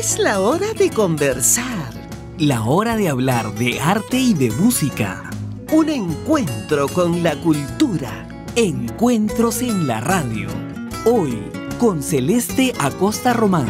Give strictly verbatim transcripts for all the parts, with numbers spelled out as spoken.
Es la hora de conversar. La hora de hablar de arte y de música. Un encuentro con la cultura. Encuentros en la radio. Hoy, con Celeste Acosta Román.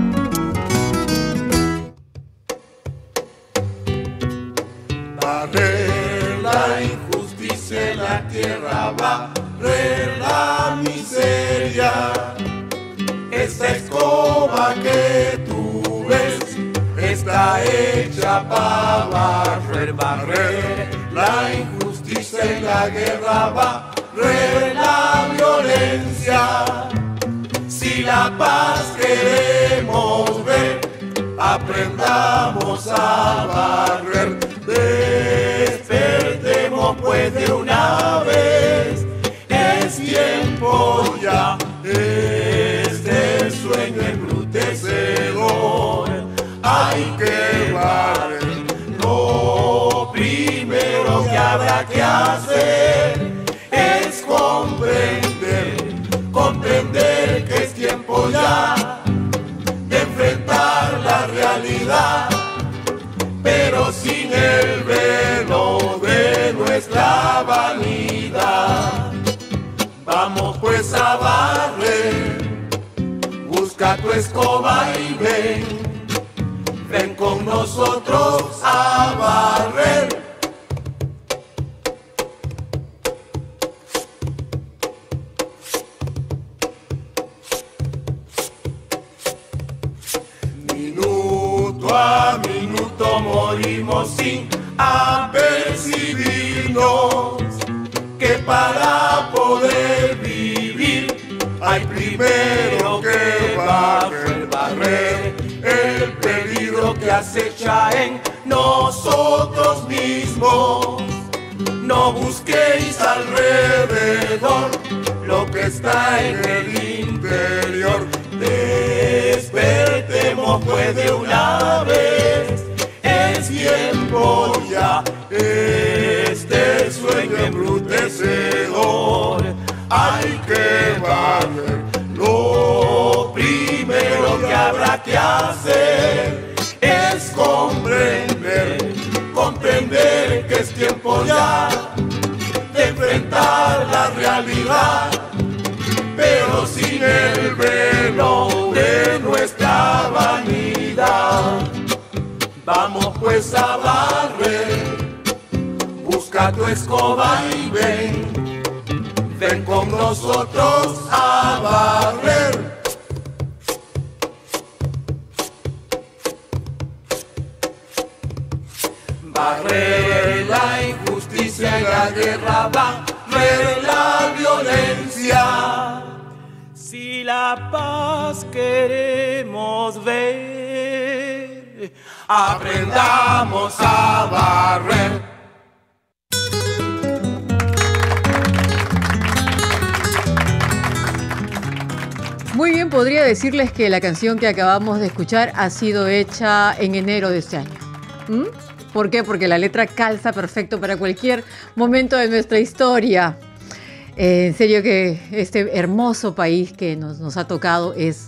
Barrer la injusticia en la tierra, barrer la miseria. Esta escoba que tú ves está hecha para barrer, barrer la injusticia en la guerra, barrer la violencia. Si la paz queremos ver, aprendamos a barrer. Despertemos pues de una vez, es tiempo ya. Este sueño embrutecedor hay que barrer. Lo primero que habrá que hacer es comprender, comprender que es tiempo ya de enfrentar la realidad, pero sin el velo de nuestra vanidad. Vamos pues a barrer, busca tu escoba y ven, ven con nosotros a barrer. Minuto a minuto morimos sin apercibirnos que para poder vivir hay primero que barrer, barrer el peligro que acecha en nosotros mismos. No busquéis alrededor lo que está en el interior. Despertemos pues de una vez, es tiempo ya. Este sueño embrutecedor hay que barrer. Lo primero que habrá que hacer es comprender, comprender que es tiempo ya de enfrentar la realidad, pero sin el velo de nuestra vanidad. Vamos pues a barrer, busca tu escoba y ven, ven con nosotros a barrer. Barrer la injusticia en la guerra, barrer la violencia. Si la paz queremos ver, aprendamos a barrer. Muy bien, podría decirles que la canción que acabamos de escuchar ha sido hecha en enero de este año. ¿Mm? ¿Por qué? Porque la letra calza perfecto para cualquier momento de nuestra historia. Eh, en serio que este hermoso país que nos, nos ha tocado es,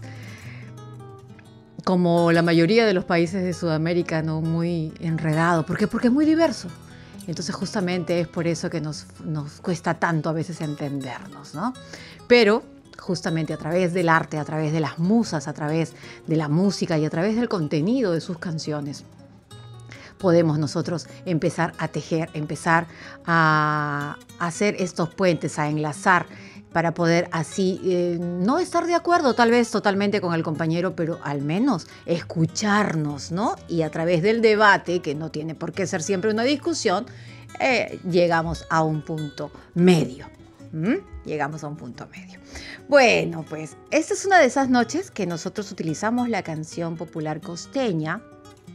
como la mayoría de los países de Sudamérica, ¿no?, muy enredado. ¿Por qué? Porque es muy diverso. Entonces justamente es por eso que nos, nos cuesta tanto a veces entendernos, ¿no? Pero justamente a través del arte, a través de las musas, a través de la música y a través del contenido de sus canciones, podemos nosotros empezar a tejer, empezar a hacer estos puentes, a enlazar para poder así eh, no estar de acuerdo tal vez totalmente con el compañero, pero al menos escucharnos, ¿no? Y a través del debate, que no tiene por qué ser siempre una discusión, eh, llegamos a un punto medio. ¿Mm? Llegamos a un punto medio. Bueno, pues esta es una de esas noches que nosotros utilizamos la canción popular costeña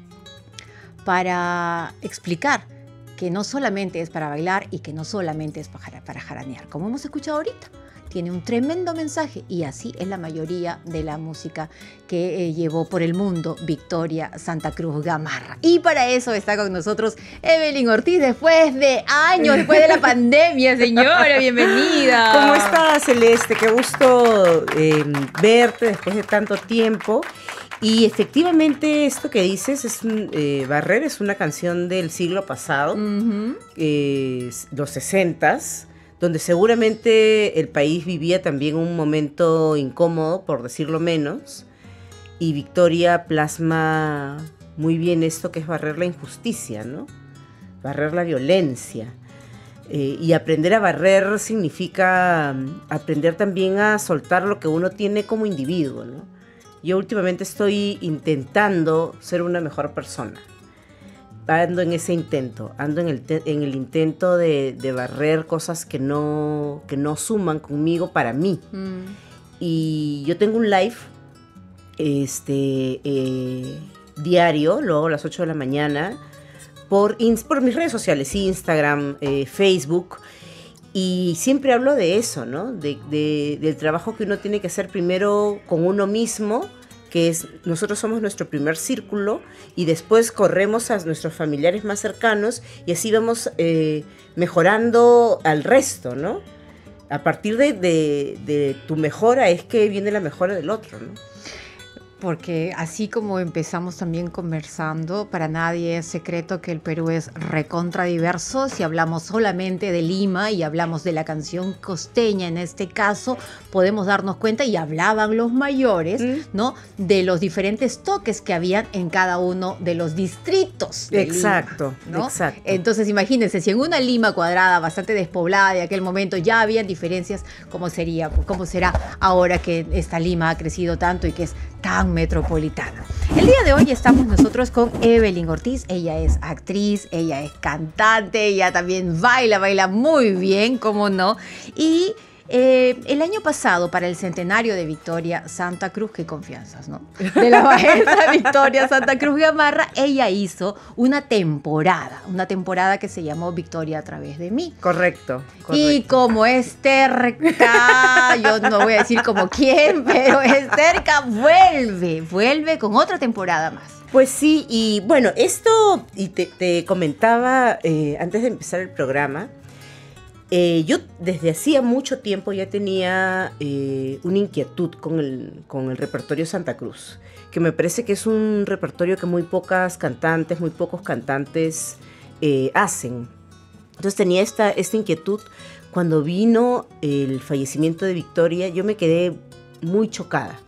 para explicar que no solamente es para bailar y que no solamente es para, para jaranear, como hemos escuchado ahorita. tiene un tremendo mensaje, y así es la mayoría de la música que eh, llevó por el mundo Victoria Santa Cruz Gamarra. Y para eso está con nosotros Evelyn Ortiz, después de años, después de la pandemia, señora, bienvenida. ¿Cómo estás, Celeste? Qué gusto eh, verte después de tanto tiempo. Y efectivamente esto que dices, es un, eh, Barrer es una canción del siglo pasado, uh-huh. eh, los sesentas, donde seguramente el país vivía también un momento incómodo, por decirlo menos, y Victoria plasma muy bien esto que es barrer la injusticia, ¿no? Barrer la violencia. Eh, y aprender a barrer significa um, aprender también a soltar lo que uno tiene como individuo, ¿no? Yo últimamente estoy intentando ser una mejor persona. Ando en ese intento, ando en el, te- en el intento de, de barrer cosas que no, que no suman conmigo para mí. Mm. Y yo tengo un live este, eh, diario, lo hago a las ocho de la mañana, por, ins- por mis redes sociales, Instagram, eh, Facebook. Y siempre hablo de eso, ¿no? De, de, del trabajo que uno tiene que hacer primero con uno mismo, que es, nosotros somos nuestro primer círculo, y después corremos a nuestros familiares más cercanos, y así vamos eh, mejorando al resto, ¿no? A partir de, de, de tu mejora es que viene la mejora del otro, ¿no? Porque así como empezamos también conversando, para nadie es secreto que el Perú es recontra diverso. Si hablamos solamente de Lima y hablamos de la canción costeña en este caso, podemos darnos cuenta, y hablaban los mayores, ¿Mm? ¿no? De los diferentes toques que habían en cada uno de los distritos de Exacto, Lima, ¿no? exacto. Entonces imagínense, si en una Lima cuadrada bastante despoblada de aquel momento ya habían diferencias, ¿cómo sería? ¿Cómo será ahora que esta Lima ha crecido tanto y que es tan metropolitana? El día de hoy estamos nosotros con Evelyn Ortiz. Ella es actriz, ella es cantante, ella también baila, baila muy bien, cómo no. Y eh, el año pasado, para el centenario de Victoria Santa Cruz, qué confianzas, ¿no? De la maestra Victoria Santa Cruz Gamarra, ella hizo una temporada, una temporada que se llamó Victoria a través de mí. Correcto, correcto. Y como es terca, yo no voy a decir como quién, pero es terca, vuelve, vuelve con otra temporada más. Pues sí, y bueno, esto, y te, te comentaba eh, antes de empezar el programa, eh, yo desde hacía mucho tiempo ya tenía eh, una inquietud con el, con el repertorio Santa Cruz, que me parece que es un repertorio que muy pocas cantantes, muy pocos cantantes eh, hacen. Entonces tenía esta, esta inquietud. Cuando vino el fallecimiento de Victoria, yo me quedé muy chocada.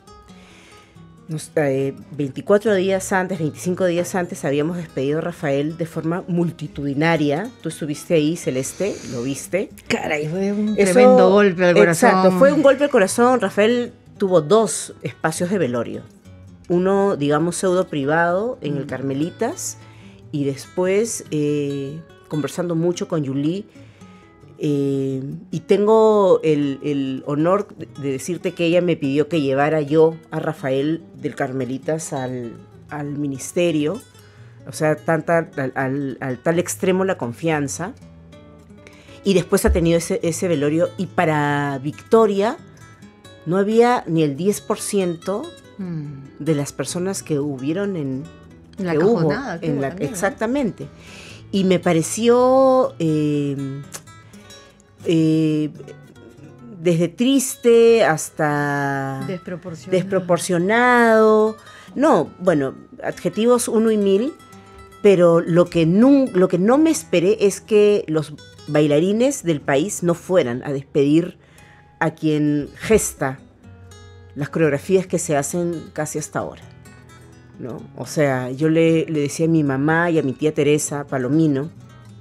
Nos, eh, veinticuatro días antes, veinticinco días antes, habíamos despedido a Rafael de forma multitudinaria. Tú estuviste ahí, Celeste, lo viste. Caray, fue un Eso, tremendo golpe al corazón. Exacto, fue un golpe al corazón. Rafael tuvo dos espacios de velorio. Uno, digamos, pseudo privado en mm. el Carmelitas, y después, eh, conversando mucho con Yuli, Eh, y tengo el, el honor de decirte que ella me pidió que llevara yo a Rafael del Carmelitas al, al ministerio, o sea, tanta, al, al, al tal extremo la confianza, y después ha tenido ese, ese velorio, y para Victoria no había ni el diez por ciento mm. de las personas que hubieron en la que cajonada, hubo, en la, también, exactamente, ¿no? Y me pareció eh, Eh, desde triste hasta desproporcionado. desproporcionado. No, bueno, adjetivos uno y mil, pero lo que, no, lo que no me esperé es que los bailarines del país no fueran a despedir a quien gesta las coreografías que se hacen casi hasta ahora, ¿no? O sea, yo le, le decía a mi mamá y a mi tía Teresa Palomino,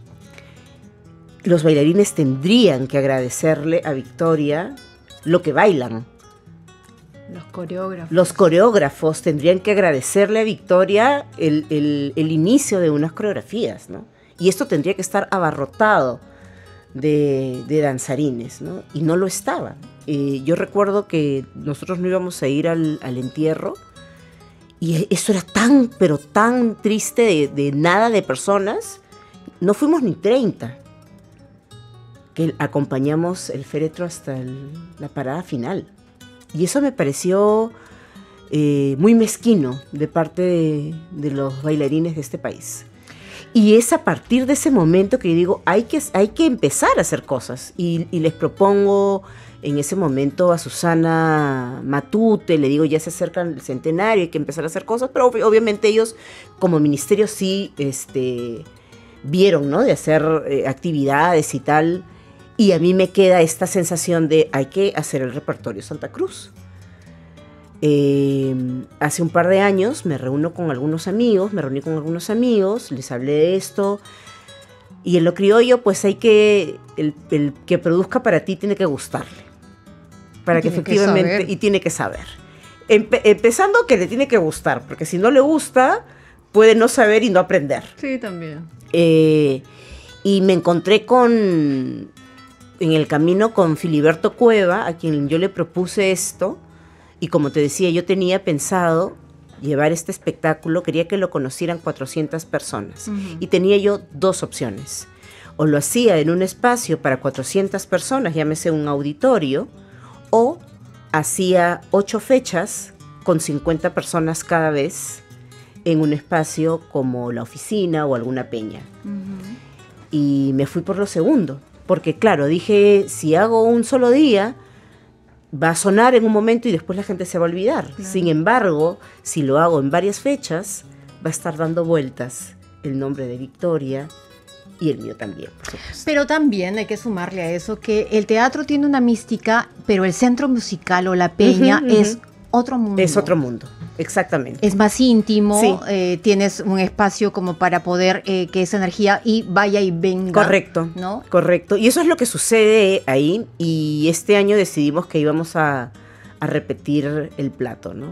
los bailarines tendrían que agradecerle a Victoria lo que bailan. Los coreógrafos. Los coreógrafos tendrían que agradecerle a Victoria el, el, el inicio de unas coreografías, ¿no? Y esto tendría que estar abarrotado de, de danzarines, ¿no? Y no lo estaba. Eh, yo recuerdo que nosotros no íbamos a ir al, al entierro, y eso era tan, pero tan triste de, de nada de personas. No fuimos ni treinta. que acompañamos el féretro hasta el, la parada final. Y eso me pareció eh, muy mezquino de parte de, de los bailarines de este país. Y es a partir de ese momento que yo digo, hay que, hay que empezar a hacer cosas. Y, y les propongo en ese momento a Susana Matute, le digo, ya se acerca el centenario, hay que empezar a hacer cosas, pero ob- obviamente ellos como ministerio sí este, vieron, ¿no?, de hacer eh, actividades y tal. Y a mí me queda esta sensación de hay que hacer el repertorio Santa Cruz. Eh, hace un par de años me reúno con algunos amigos, me reuní con algunos amigos, les hablé de esto, y en lo criollo pues hay que, el, el que produzca para ti tiene que gustarle, para que efectivamente, y tiene que saber. Empe- empezando que le tiene que gustar, porque si no le gusta, puede no saber y no aprender. Sí, también. Eh, y me encontré con, en el camino con Filiberto Cueva, a quien yo le propuse esto. Y como te decía, yo tenía pensado llevar este espectáculo, quería que lo conocieran cuatrocientas personas. Uh-huh. Y tenía yo dos opciones. O lo hacía en un espacio para cuatrocientas personas, llámese un auditorio, o hacía ocho fechas con cincuenta personas cada vez en un espacio como la oficina o alguna peña. Uh-huh. Y me fui por lo segundo, porque claro, dije, si hago un solo día, va a sonar en un momento y después la gente se va a olvidar. Claro. Sin embargo, si lo hago en varias fechas, va a estar dando vueltas el nombre de Victoria y el mío también, por supuesto. Pero también hay que sumarle a eso que el teatro tiene una mística, pero el centro musical o la peña uh-huh, uh-huh. es otro mundo. Es otro mundo, exactamente. Es más íntimo, sí. eh, tienes un espacio como para poder eh, que esa energía y vaya y venga. Correcto, ¿no? Correcto. Y eso es lo que sucede ahí. Y este año decidimos que íbamos a, a repetir el plato, ¿no?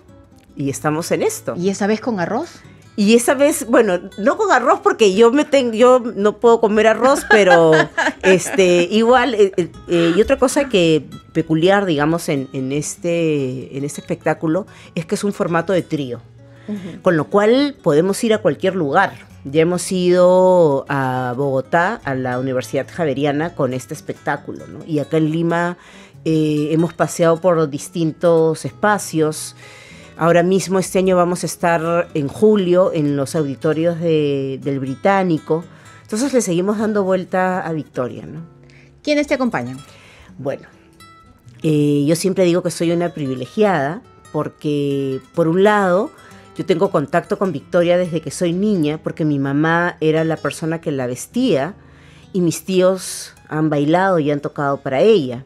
Y estamos en esto. ¿Y esa vez con arroz? Y esa vez, bueno, no con arroz porque yo me tengo, yo no puedo comer arroz, pero este, igual, eh, eh, y otra cosa que peculiar, digamos, en, en este, en este espectáculo es que es un formato de trío, uh-huh. con lo cual podemos ir a cualquier lugar. Ya hemos ido a Bogotá, a la Universidad Javeriana con este espectáculo, ¿no? Y acá en Lima eh, hemos paseado por distintos espacios. Ahora mismo este año vamos a estar en julio en los auditorios de, del Británico. Entonces le seguimos dando vuelta a Victoria, ¿no? ¿Quiénes te acompañan? Bueno, eh, yo siempre digo que soy una privilegiada porque, por un lado, yo tengo contacto con Victoria desde que soy niña porque mi mamá era la persona que la vestía y mis tíos han bailado y han tocado para ella.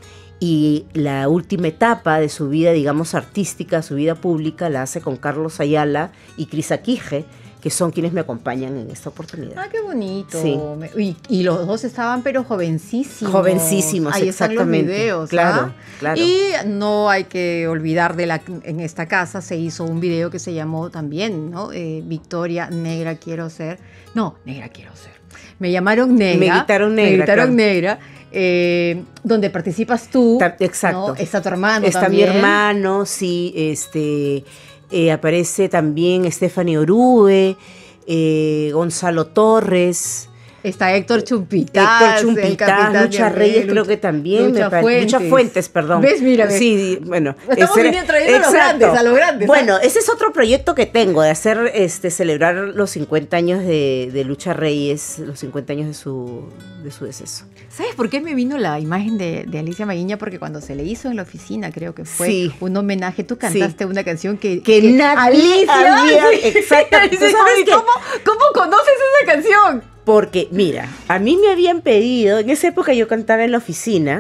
Y la última etapa de su vida, digamos, artística, su vida pública, la hace con Carlos Ayala y Cris Aquije, que son quienes me acompañan en esta oportunidad. Ah, qué bonito. Sí. Y, y los dos estaban, pero jovencísimos. Jovencísimos, ahí exactamente. Están los videos, claro, ¿ah? claro. Y no hay que olvidar de la, en esta casa se hizo un video que se llamó también, ¿no? Eh, Victoria, negra quiero ser. No, negra quiero ser. Me llamaron negra. Me gritaron negra. Me gritaron claro. negra. Eh, donde participas tú. Ta- exacto. ¿no? Está tu hermano Está también. mi hermano, sí. Este, eh, aparece también Stephanie Orube, eh, Gonzalo Torres. Está Héctor Chumpitaz. Héctor Chumpitaz, Lucha Reyes Lucha, creo que también. Lucha, me pare- Fuentes. Lucha Fuentes, perdón. ¿Ves? Mira, ves. Sí, bueno. Estamos ese- viniendo trayendo a los exacto. grandes, a los grandes. Bueno, ¿sabes? ese es otro proyecto que tengo, de hacer, este, celebrar los cincuenta años de, de Lucha Reyes, los cincuenta años de su, de su deceso. ¿Sabes por qué me vino la imagen de, de Alicia Maguiña? Porque cuando se le hizo en la oficina, creo que fue Sí. un homenaje, tú cantaste Sí. una canción que... Que nadie había- sí. exacto. Y ¿Tú dice, sabes "Ay, qué? ¿Cómo, ¿Cómo conoces esa canción? Porque, mira, a mí me habían pedido, en esa época yo cantaba en la oficina,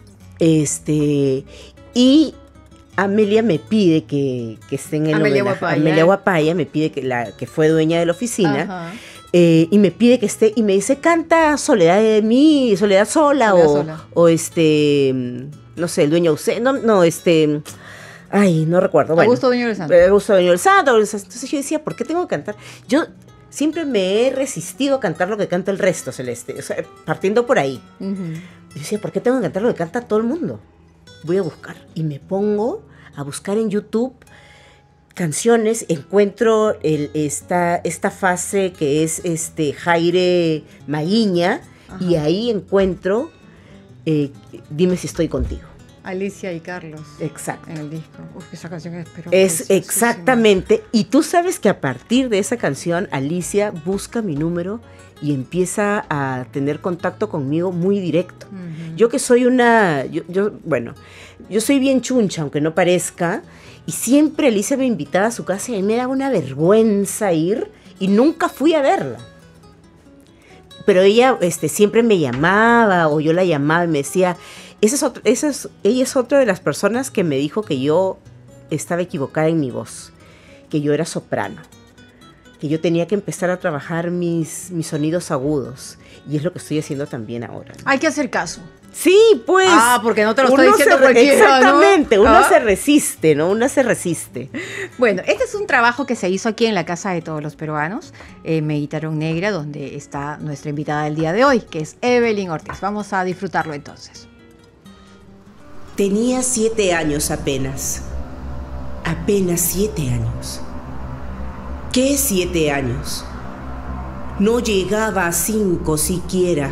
este, y Amelia me pide que, que esté en el Amelia homenaje. Guapaya. Amelia Guapaya me pide que la que fue dueña de la oficina, Ajá. eh, y me pide que esté, y me dice, canta Soledad de mí, Soledad sola, Soledad o, sola. o este, no sé, el dueño ausente, no, no, este, ay, no recuerdo. Bueno, Augusto Dueño del Santo. eh, Augusto Dueño del Santo. Entonces yo decía, ¿por qué tengo que cantar? Yo siempre me he resistido a cantar lo que canta el resto, Celeste, o sea, partiendo por ahí. Uh-huh. Yo decía, ¿por qué tengo que cantar lo que canta todo el mundo? Voy a buscar. Y me pongo a buscar en YouTube canciones, encuentro el, esta, esta fase que es este Jaire Maguiña, Ajá. Y ahí encuentro eh, Dime si estoy contigo. Alicia y Carlos. Exacto. En el disco. Uf, esa canción es pero Es exactamente. Y tú sabes que a partir de esa canción, Alicia busca mi número y empieza a tener contacto conmigo muy directo. Uh-huh. Yo que soy una... Yo, yo, bueno, yo soy bien chuncha, aunque no parezca, y siempre Alicia me invitaba a su casa y a mí me daba una vergüenza ir y nunca fui a verla. Pero ella este, siempre me llamaba o yo la llamaba y me decía... Esa es otro, esa es, ella es otra de las personas que me dijo que yo estaba equivocada en mi voz, que yo era soprano, que yo tenía que empezar a trabajar mis, mis sonidos agudos, y es lo que estoy haciendo también ahora, ¿no? Hay que hacer caso. Sí, pues. Ah, porque no te lo estoy diciendo cualquiera, exactamente, ¿no? uno ¿Ah? se resiste, ¿no? Uno se resiste. Bueno, este es un trabajo que se hizo aquí en la Casa de Todos los Peruanos, eh, Meditaron Negra, donde está nuestra invitada del día de hoy, que es Evelyn Ortiz. Vamos a disfrutarlo entonces. Tenía siete años apenas. Apenas siete años. ¿Qué siete años? No llegaba a cinco siquiera.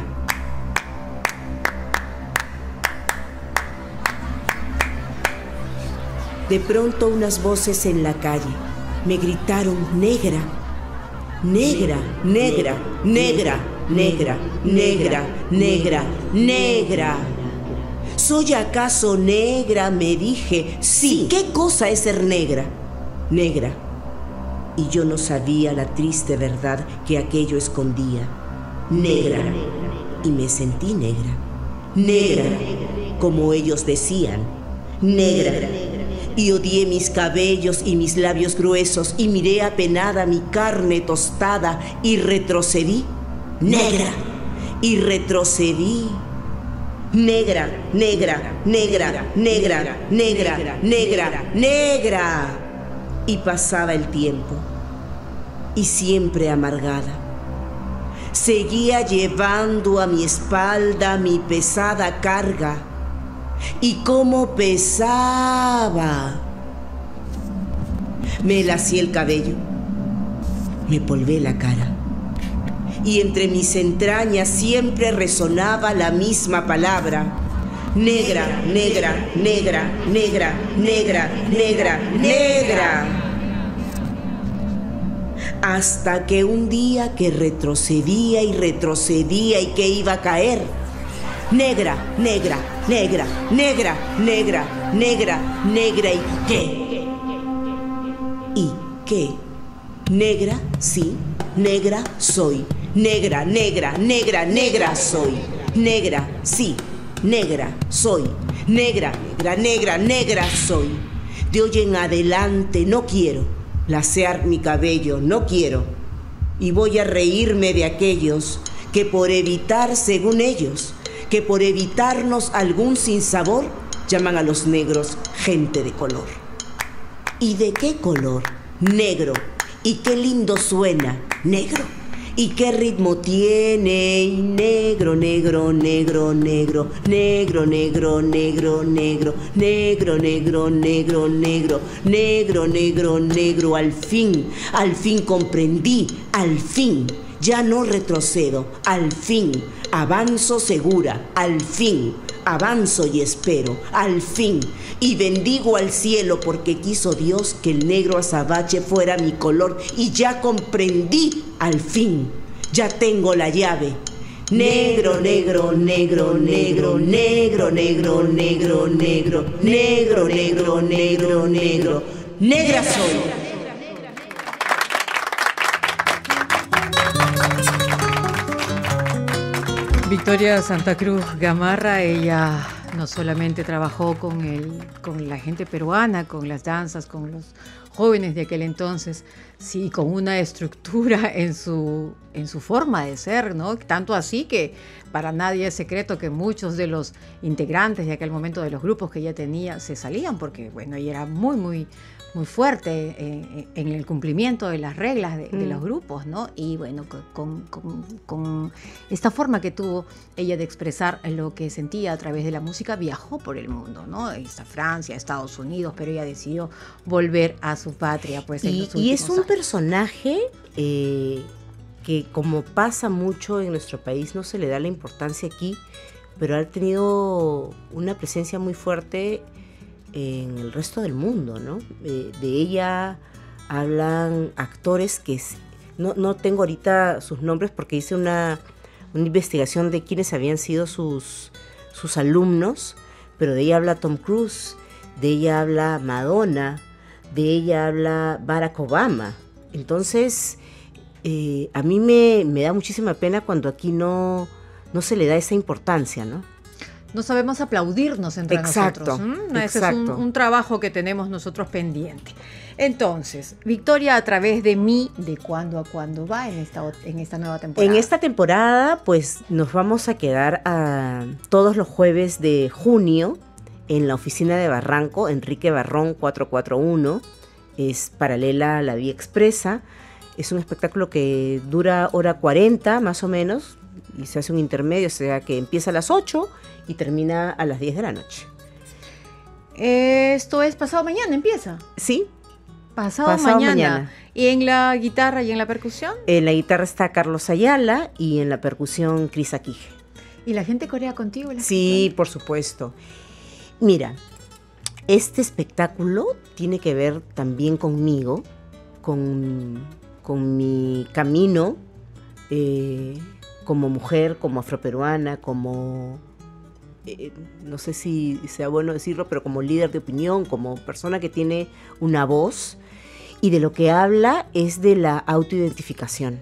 De pronto unas voces en la calle me gritaron negra, negra, negra, negra, negra, negra, negra, negra. ¿Soy acaso negra? Me dije. Sí, ¿qué cosa es ser negra? Negra. Y yo no sabía la triste verdad que aquello escondía. Negra. Y me sentí negra. Negra, como ellos decían. Negra. Y odié mis cabellos y mis labios gruesos y miré apenada mi carne tostada y retrocedí. Negra. Y retrocedí. Negra, negra, negra, negra, negra, negra, negra. Y pasaba el tiempo, y siempre amargada. Seguía llevando a mi espalda mi pesada carga. Y cómo pesaba. Me lacié el cabello, me polvé la cara. Y entre mis entrañas siempre resonaba la misma palabra. Negra, negra, negra, negra, negra, negra, negra. Hasta que un día que retrocedía y retrocedía y que iba a caer. Negra, negra, negra, negra, negra, negra, negra. ¿Y qué? ¿Y qué? Negra, sí, negra soy. Negra, negra, negra, negra soy. Negra, sí, negra soy. Negra, negra, negra, negra soy. De hoy en adelante no quiero lacear mi cabello, no quiero. Y voy a reírme de aquellos que por evitar, según ellos, que por evitarnos algún sinsabor, llaman a los negros gente de color. ¿Y de qué color? Negro. ¿Y qué lindo suena? Negro. ¿Y qué ritmo tiene? Y negro, negro, negro, negro, negro, negro, negro, negro, negro, negro, negro, negro, negro, negro, negro. Al fin, al fin comprendí, al fin, ya no retrocedo, al fin, avanzo segura, al fin, avanzo y espero, al fin, y bendigo al cielo porque quiso Dios que el negro azabache fuera mi color y ya comprendí, al fin, ya tengo la llave. Negro, negro, negro, negro, negro, negro, negro, negro, negro, negro, negro, negro, negra soy. Victoria Santa Cruz Gamarra, ella no solamente trabajó con, el, con la gente peruana, con las danzas, con los jóvenes de aquel entonces, sí, con una estructura en su, en su forma de ser, ¿no? Tanto así que para nadie es secreto que muchos de los integrantes de aquel momento de los grupos que ella tenía se salían porque, bueno, ella era muy, muy, muy fuerte eh, en el cumplimiento de las reglas de, de los grupos, ¿no? Y bueno, con, con, con esta forma que tuvo ella de expresar lo que sentía a través de la música, viajó por el mundo, ¿no? A Francia, a Estados Unidos, pero ella decidió volver a su patria, pues, en y, los y es un años. personaje eh, que, como pasa mucho en nuestro país, no se le da la importancia aquí, pero ha tenido una presencia muy fuerte en el resto del mundo, ¿no? Eh, de ella hablan actores que no, no tengo ahorita sus nombres porque hice una, una investigación de quiénes habían sido sus, sus alumnos, pero de ella habla Tom Cruise, de ella habla Madonna, de ella habla Barack Obama. Entonces, eh, a mí me, me da muchísima pena cuando aquí no, no se le da esa importancia, ¿no? No sabemos aplaudirnos entre exacto, nosotros. ¿Mm? Ese exacto. es un, un trabajo que tenemos nosotros pendiente. Entonces, Victoria, a través de mí, ¿de cuándo a cuándo va en esta, en esta nueva temporada? En esta temporada, pues nos vamos a quedar a, todos los jueves de junio en la oficina de Barranco, Enrique Barrón cuatrocientos cuarenta y uno. Es paralela a la Vía Expresa. Es un espectáculo que dura hora cuarenta más o menos y se hace un intermedio, o sea que empieza a las ocho y termina a las diez de la noche. Esto es pasado mañana, empieza. Sí. Pasado, pasado mañana. mañana. ¿Y en la guitarra y en la percusión? En la guitarra está Carlos Ayala y en la percusión Cris Aquije. ¿Y la gente corea contigo? ¿La Sí, gente? por supuesto. Mira, este espectáculo tiene que ver también conmigo, con, con mi camino eh, como mujer, como afroperuana, como, eh, no sé si sea bueno decirlo, pero como líder de opinión, como persona que tiene una voz, y de lo que habla es de la autoidentificación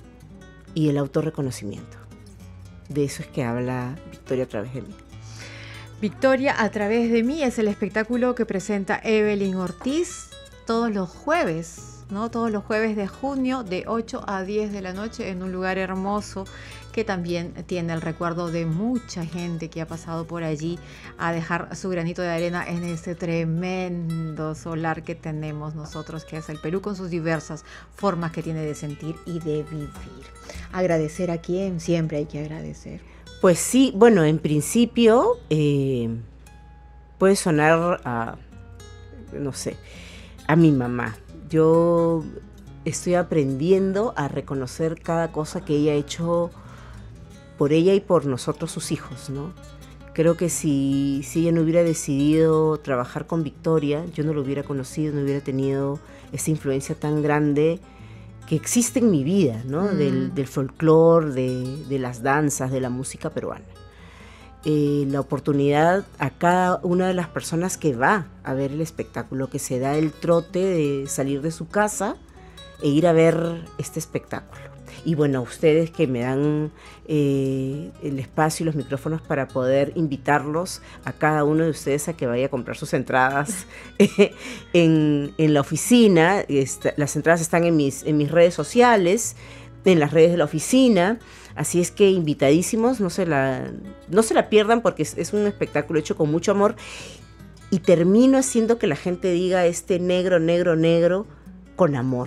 y el autorreconocimiento. De eso es que habla Victoria a través de mí. Victoria a través de mí es el espectáculo que presenta Evelyn Ortiz todos los jueves, ¿no? Todos los jueves de junio de ocho a diez de la noche en un lugar hermoso que también tiene el recuerdo de mucha gente que ha pasado por allí a dejar su granito de arena en este tremendo solar que tenemos nosotros, que es el Perú, con sus diversas formas que tiene de sentir y de vivir. Agradecer a quién, siempre hay que agradecer. Pues sí, bueno, en principio eh, puede sonar a, no sé, a mi mamá. Yo estoy aprendiendo a reconocer cada cosa que ella ha hecho por ella y por nosotros, sus hijos, ¿no? Creo que si, si ella no hubiera decidido trabajar con Victoria, yo no lo hubiera conocido, no hubiera tenido esa influencia tan grande que existe en mi vida, ¿no? Mm. Del, del folclore, de, de las danzas, de la música peruana. Eh, la oportunidad a cada una de las personas que va a ver el espectáculo, que se da el trote de salir de su casa e ir a ver este espectáculo. Y bueno, a ustedes que me dan eh, el espacio y los micrófonos para poder invitarlos a cada uno de ustedes a que vaya a comprar sus entradas eh, en, en la oficina. Esta, las entradas están en mis, en mis redes sociales, en las redes de la oficina. Así es que invitadísimos, no se la, no se la pierdan porque es, es un espectáculo hecho con mucho amor. Y termino haciendo que la gente diga este negro, negro, negro con amor.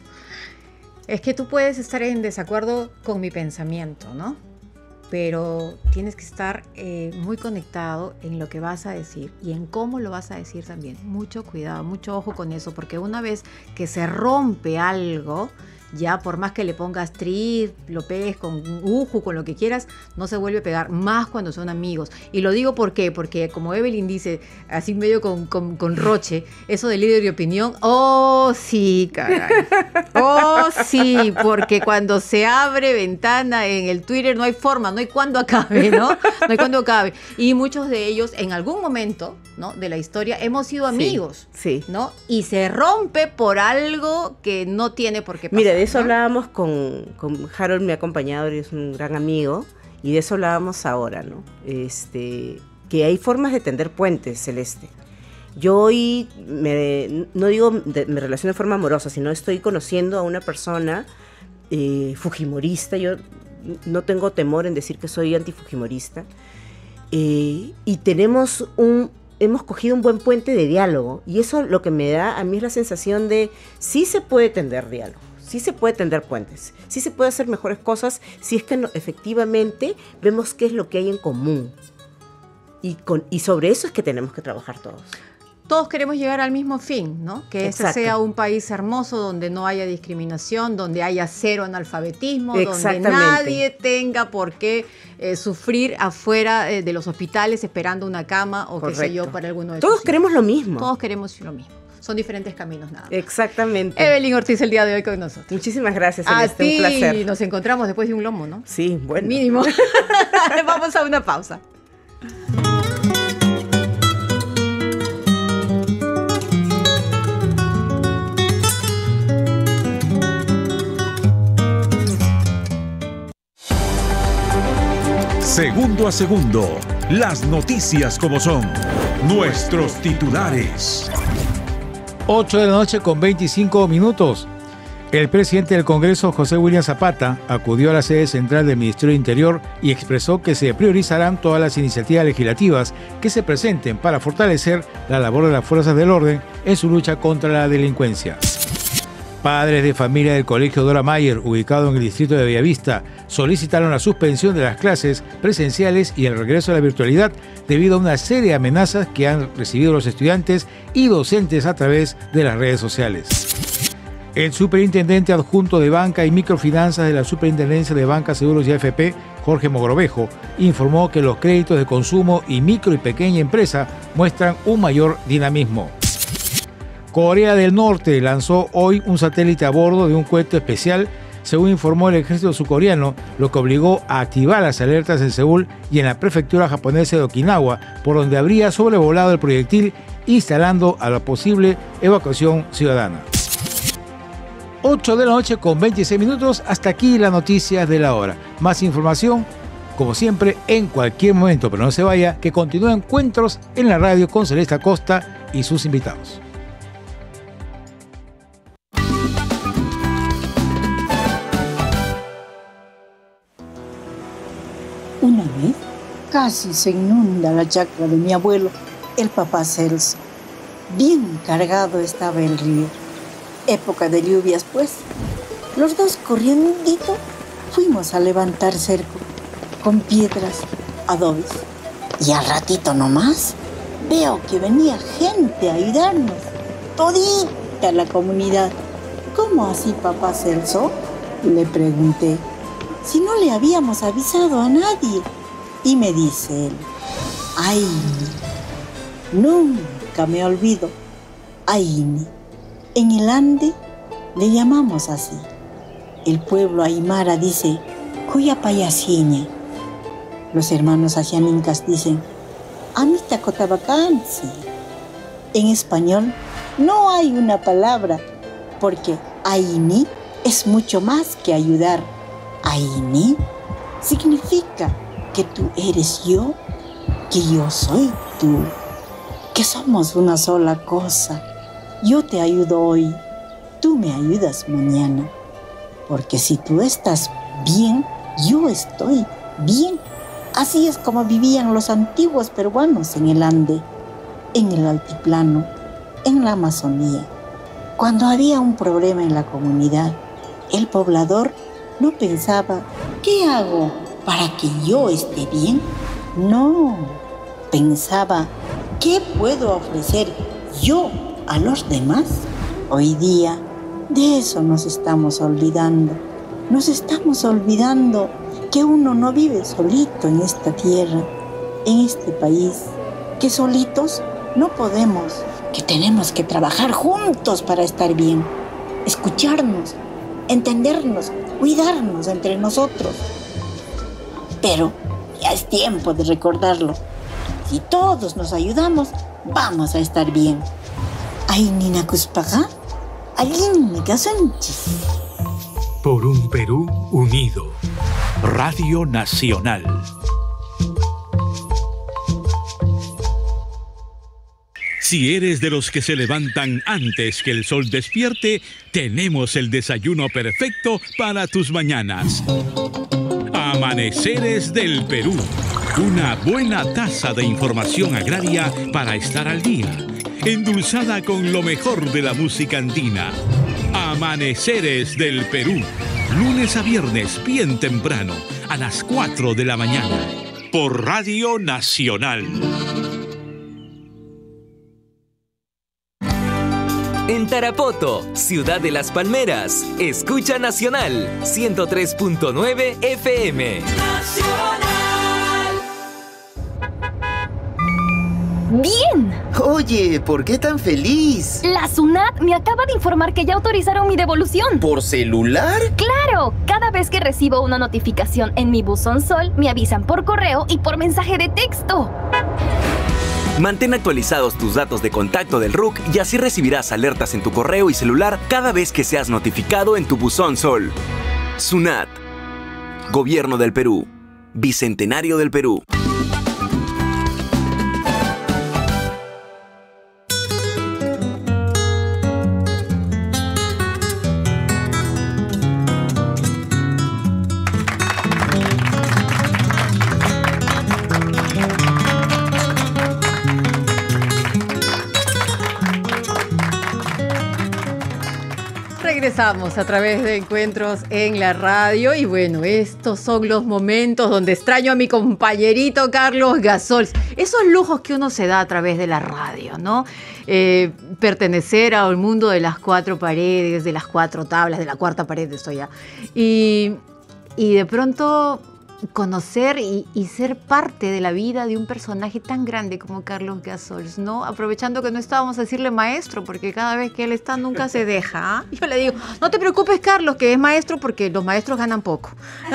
Es que tú puedes estar en desacuerdo con mi pensamiento, ¿no? Pero tienes que estar eh, muy conectado en lo que vas a decir y en cómo lo vas a decir también. Mucho cuidado, mucho ojo con eso, porque una vez que se rompe algo, ya por más que le pongas tri, lo pegues con uju, con lo que quieras, no se vuelve a pegar, más cuando son amigos. Y lo digo ¿por qué? Porque como Evelyn dice, así medio con, con, con roche, eso de líder de opinión, oh sí, caray. Oh sí, porque cuando se abre ventana en el Twitter no hay forma, no hay cuándo acabe, ¿no? No hay cuándo acabe. Y muchos de ellos en algún momento, ¿no?, de la historia hemos sido amigos, sí, sí. ¿no? Y se rompe por algo que no tiene por qué pasar. Mira, de eso ¿no? hablábamos con, con Harold, mi acompañador, y es un gran amigo, y de eso hablábamos ahora, ¿no? Este, que hay formas de tender puentes, Celeste. Yo hoy, me, no digo de, me relaciono de forma amorosa, sino estoy conociendo a una persona eh, fujimorista. Yo no tengo temor en decir que soy antifujimorista. Eh, y tenemos un, hemos cogido un buen puente de diálogo. Y eso lo que me da a mí es la sensación de sí se puede tender diálogo. Sí se puede tender puentes, sí se puede hacer mejores cosas si es que no, efectivamente vemos qué es lo que hay en común. Y, con, y sobre eso es que tenemos que trabajar todos. todos queremos llegar al mismo fin, ¿no? Que este Exacto. sea un país hermoso donde no haya discriminación, donde haya cero analfabetismo, donde Exactamente. nadie tenga por qué eh, sufrir afuera eh, de los hospitales esperando una cama o qué sé yo Correcto. para alguno de Todos sus queremos hijos. lo mismo. Todos queremos lo mismo. Son diferentes caminos nada más. Exactamente. Evelyn Ortiz el día de hoy con nosotros. Muchísimas gracias, A Celeste, ti un placer. nos encontramos después de un lomo, ¿no? Sí, bueno. Mínimo. Vamos a una pausa. Segundo a segundo, las noticias como son, nuestros titulares. ocho de la noche con veinticinco minutos. El presidente del Congreso, José William Zapata, acudió a la sede central del Ministerio del Interior y expresó que se priorizarán todas las iniciativas legislativas que se presenten para fortalecer la labor de las fuerzas del orden en su lucha contra la delincuencia. Padres de familia del Colegio Dora Mayer, ubicado en el distrito de Bellavista, solicitaron la suspensión de las clases presenciales y el regreso a la virtualidad debido a una serie de amenazas que han recibido los estudiantes y docentes a través de las redes sociales. El superintendente adjunto de Banca y Microfinanzas de la Superintendencia de Banca, Seguros y A F P, Jorge Mogrovejo, informó que los créditos de consumo y micro y pequeña empresa muestran un mayor dinamismo. Corea del Norte lanzó hoy un satélite a bordo de un cohete especial, según informó el ejército surcoreano, lo que obligó a activar las alertas en Seúl y en la prefectura japonesa de Okinawa, por donde habría sobrevolado el proyectil, instalando a la posible evacuación ciudadana. ocho de la noche con veintiséis minutos, hasta aquí las noticias de la hora. Más información, como siempre, en cualquier momento, pero no se vaya, que continúen encuentros en la radio con Celeste Acosta y sus invitados. Una vez casi se inunda la chacra de mi abuelo, el papá Celso. Bien cargado estaba el río. Época de lluvias, pues. Los dos corriendito fuimos a levantar cerco con piedras, adobes. Y al ratito nomás veo que venía gente a ayudarnos. Todita la comunidad. ¿Cómo así, papá Celso?, le pregunté. Si no le habíamos avisado a nadie. Y me dice él: Aini, nunca me olvido. Aini, en el Ande le llamamos así. El pueblo aymara dice Cuya payasiña. Los hermanos asianincas dicen Amita cotabacansi. En español no hay una palabra, porque Aini es mucho más que ayudar. Aini significa que tú eres yo, que yo soy tú, que somos una sola cosa. Yo te ayudo hoy, tú me ayudas mañana, porque si tú estás bien, yo estoy bien. Así es como vivían los antiguos peruanos en el Ande, en el altiplano, en la Amazonía. Cuando había un problema en la comunidad, el poblador no pensaba, ¿qué hago para que yo esté bien? No, pensaba, ¿qué puedo ofrecer yo a los demás? Hoy día, de eso nos estamos olvidando. Nos estamos olvidando que uno no vive solito en esta tierra, en este país, que solitos no podemos, que tenemos que trabajar juntos para estar bien, escucharnos, entendernos, cuidarnos entre nosotros. Pero ya es tiempo de recordarlo. Si todos nos ayudamos, vamos a estar bien. Ay, nina cuspaga, alguien me casanchis. Por un Perú unido. Radio Nacional. Si eres de los que se levantan antes que el sol despierte, tenemos el desayuno perfecto para tus mañanas. Amaneceres del Perú. Una buena taza de información agraria para estar al día. Endulzada con lo mejor de la música andina. Amaneceres del Perú. Lunes a viernes, bien temprano, a las cuatro de la mañana. Por Radio Nacional. En Tarapoto, Ciudad de las Palmeras, escucha Nacional ciento tres punto nueve F M. ¡Bien! Oye, ¿por qué tan feliz? La SUNAT me acaba de informar que ya autorizaron mi devolución. ¿Por celular? ¡Claro! Cada vez que recibo una notificación en mi buzón Sol, me avisan por correo y por mensaje de texto. Mantén actualizados tus datos de contacto del R U C y así recibirás alertas en tu correo y celular cada vez que seas notificado en tu buzón Sol. SUNAT. Gobierno del Perú. Bicentenario del Perú. Regresamos a través de Encuentros en la Radio y bueno, estos son los momentos donde extraño a mi compañerito Carlos Gasol. Esos lujos que uno se da a través de la radio, ¿no? Eh, pertenecer al mundo de las cuatro paredes, de las cuatro tablas, de la cuarta pared estoy ya. Y, y de pronto conocer y, y ser parte de la vida de un personaje tan grande como Carlos Gasol, ¿no? Aprovechando que no estábamos a decirle maestro, porque cada vez que él está nunca se deja. ¿eh? Yo le digo, no te preocupes, Carlos, que es maestro, porque los maestros ganan poco.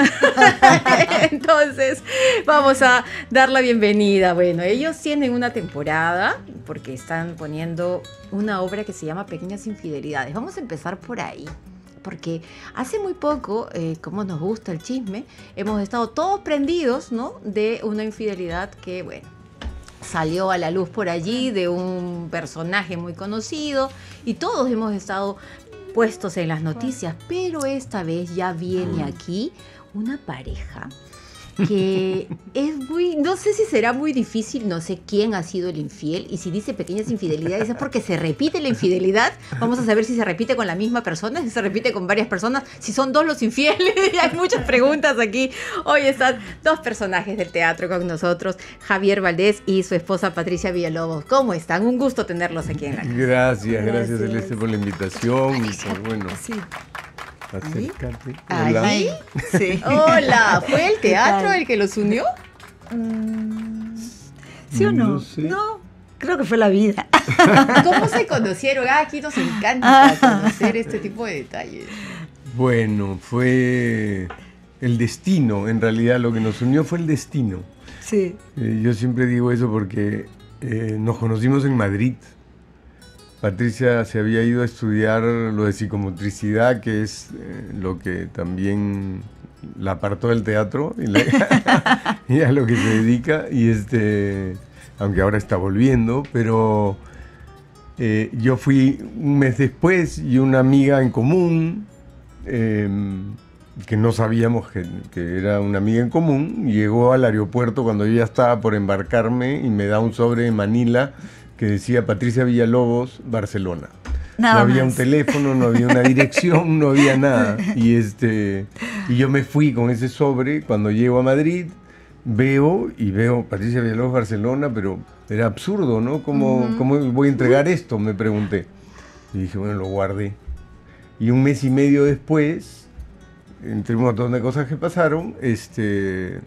Entonces, vamos a dar la bienvenida. Bueno, ellos tienen una temporada, porque están poniendo una obra que se llama Pequeñas Infidelidades. Vamos a empezar por ahí. Porque hace muy poco, eh, como nos gusta el chisme, hemos estado todos prendidos, ¿no? De una infidelidad que, bueno, salió a la luz por allí de un personaje muy conocido y todos hemos estado puestos en las noticias, pero esta vez ya viene aquí una pareja que es muy, no sé si será muy difícil, no sé quién ha sido el infiel, y si dice pequeñas infidelidades es porque se repite la infidelidad. Vamos a saber si se repite con la misma persona, si se repite con varias personas, si son dos los infieles. Hay muchas preguntas aquí. Hoy están dos personajes del teatro con nosotros, Javier Valdés y su esposa Patricia Villalobos. ¿Cómo están? Un gusto tenerlos aquí en la casa. Gracias, gracias, Gracias. Celeste, por la invitación. Y por, bueno, Sí. acércate. ¿Ahí? Hola. ¿Ahí? Sí. Hola, ¿fue el teatro el que los unió? Mm, ¿Sí o no? No sé. No, creo que fue la vida. ¿Cómo se conocieron? Ah, aquí nos encanta conocer este tipo de detalles. Bueno, fue el destino, en realidad lo que nos unió fue el destino. Sí. Eh, yo siempre digo eso porque eh, nos conocimos en Madrid. Patricia se había ido a estudiar lo de psicomotricidad, que es eh, lo que también la apartó del teatro y, la, y a lo que se dedica, y este, aunque ahora está volviendo, pero eh, yo fui un mes después y una amiga en común, eh, que no sabíamos que, que era una amiga en común, llegó al aeropuerto cuando yo ya estaba por embarcarme y me da un sobre de Manila que decía Patricia Villalobos, Barcelona. Nada no había más. un teléfono, no había una dirección, no había nada. Y, este, y yo me fui con ese sobre. Cuando llego a Madrid, veo y veo Patricia Villalobos, Barcelona, pero era absurdo, ¿no? ¿Cómo, uh-huh. ¿Cómo voy a entregar esto? Me pregunté. Y dije, bueno, lo guardé. Y un mes y medio después, entre un montón de cosas que pasaron, este...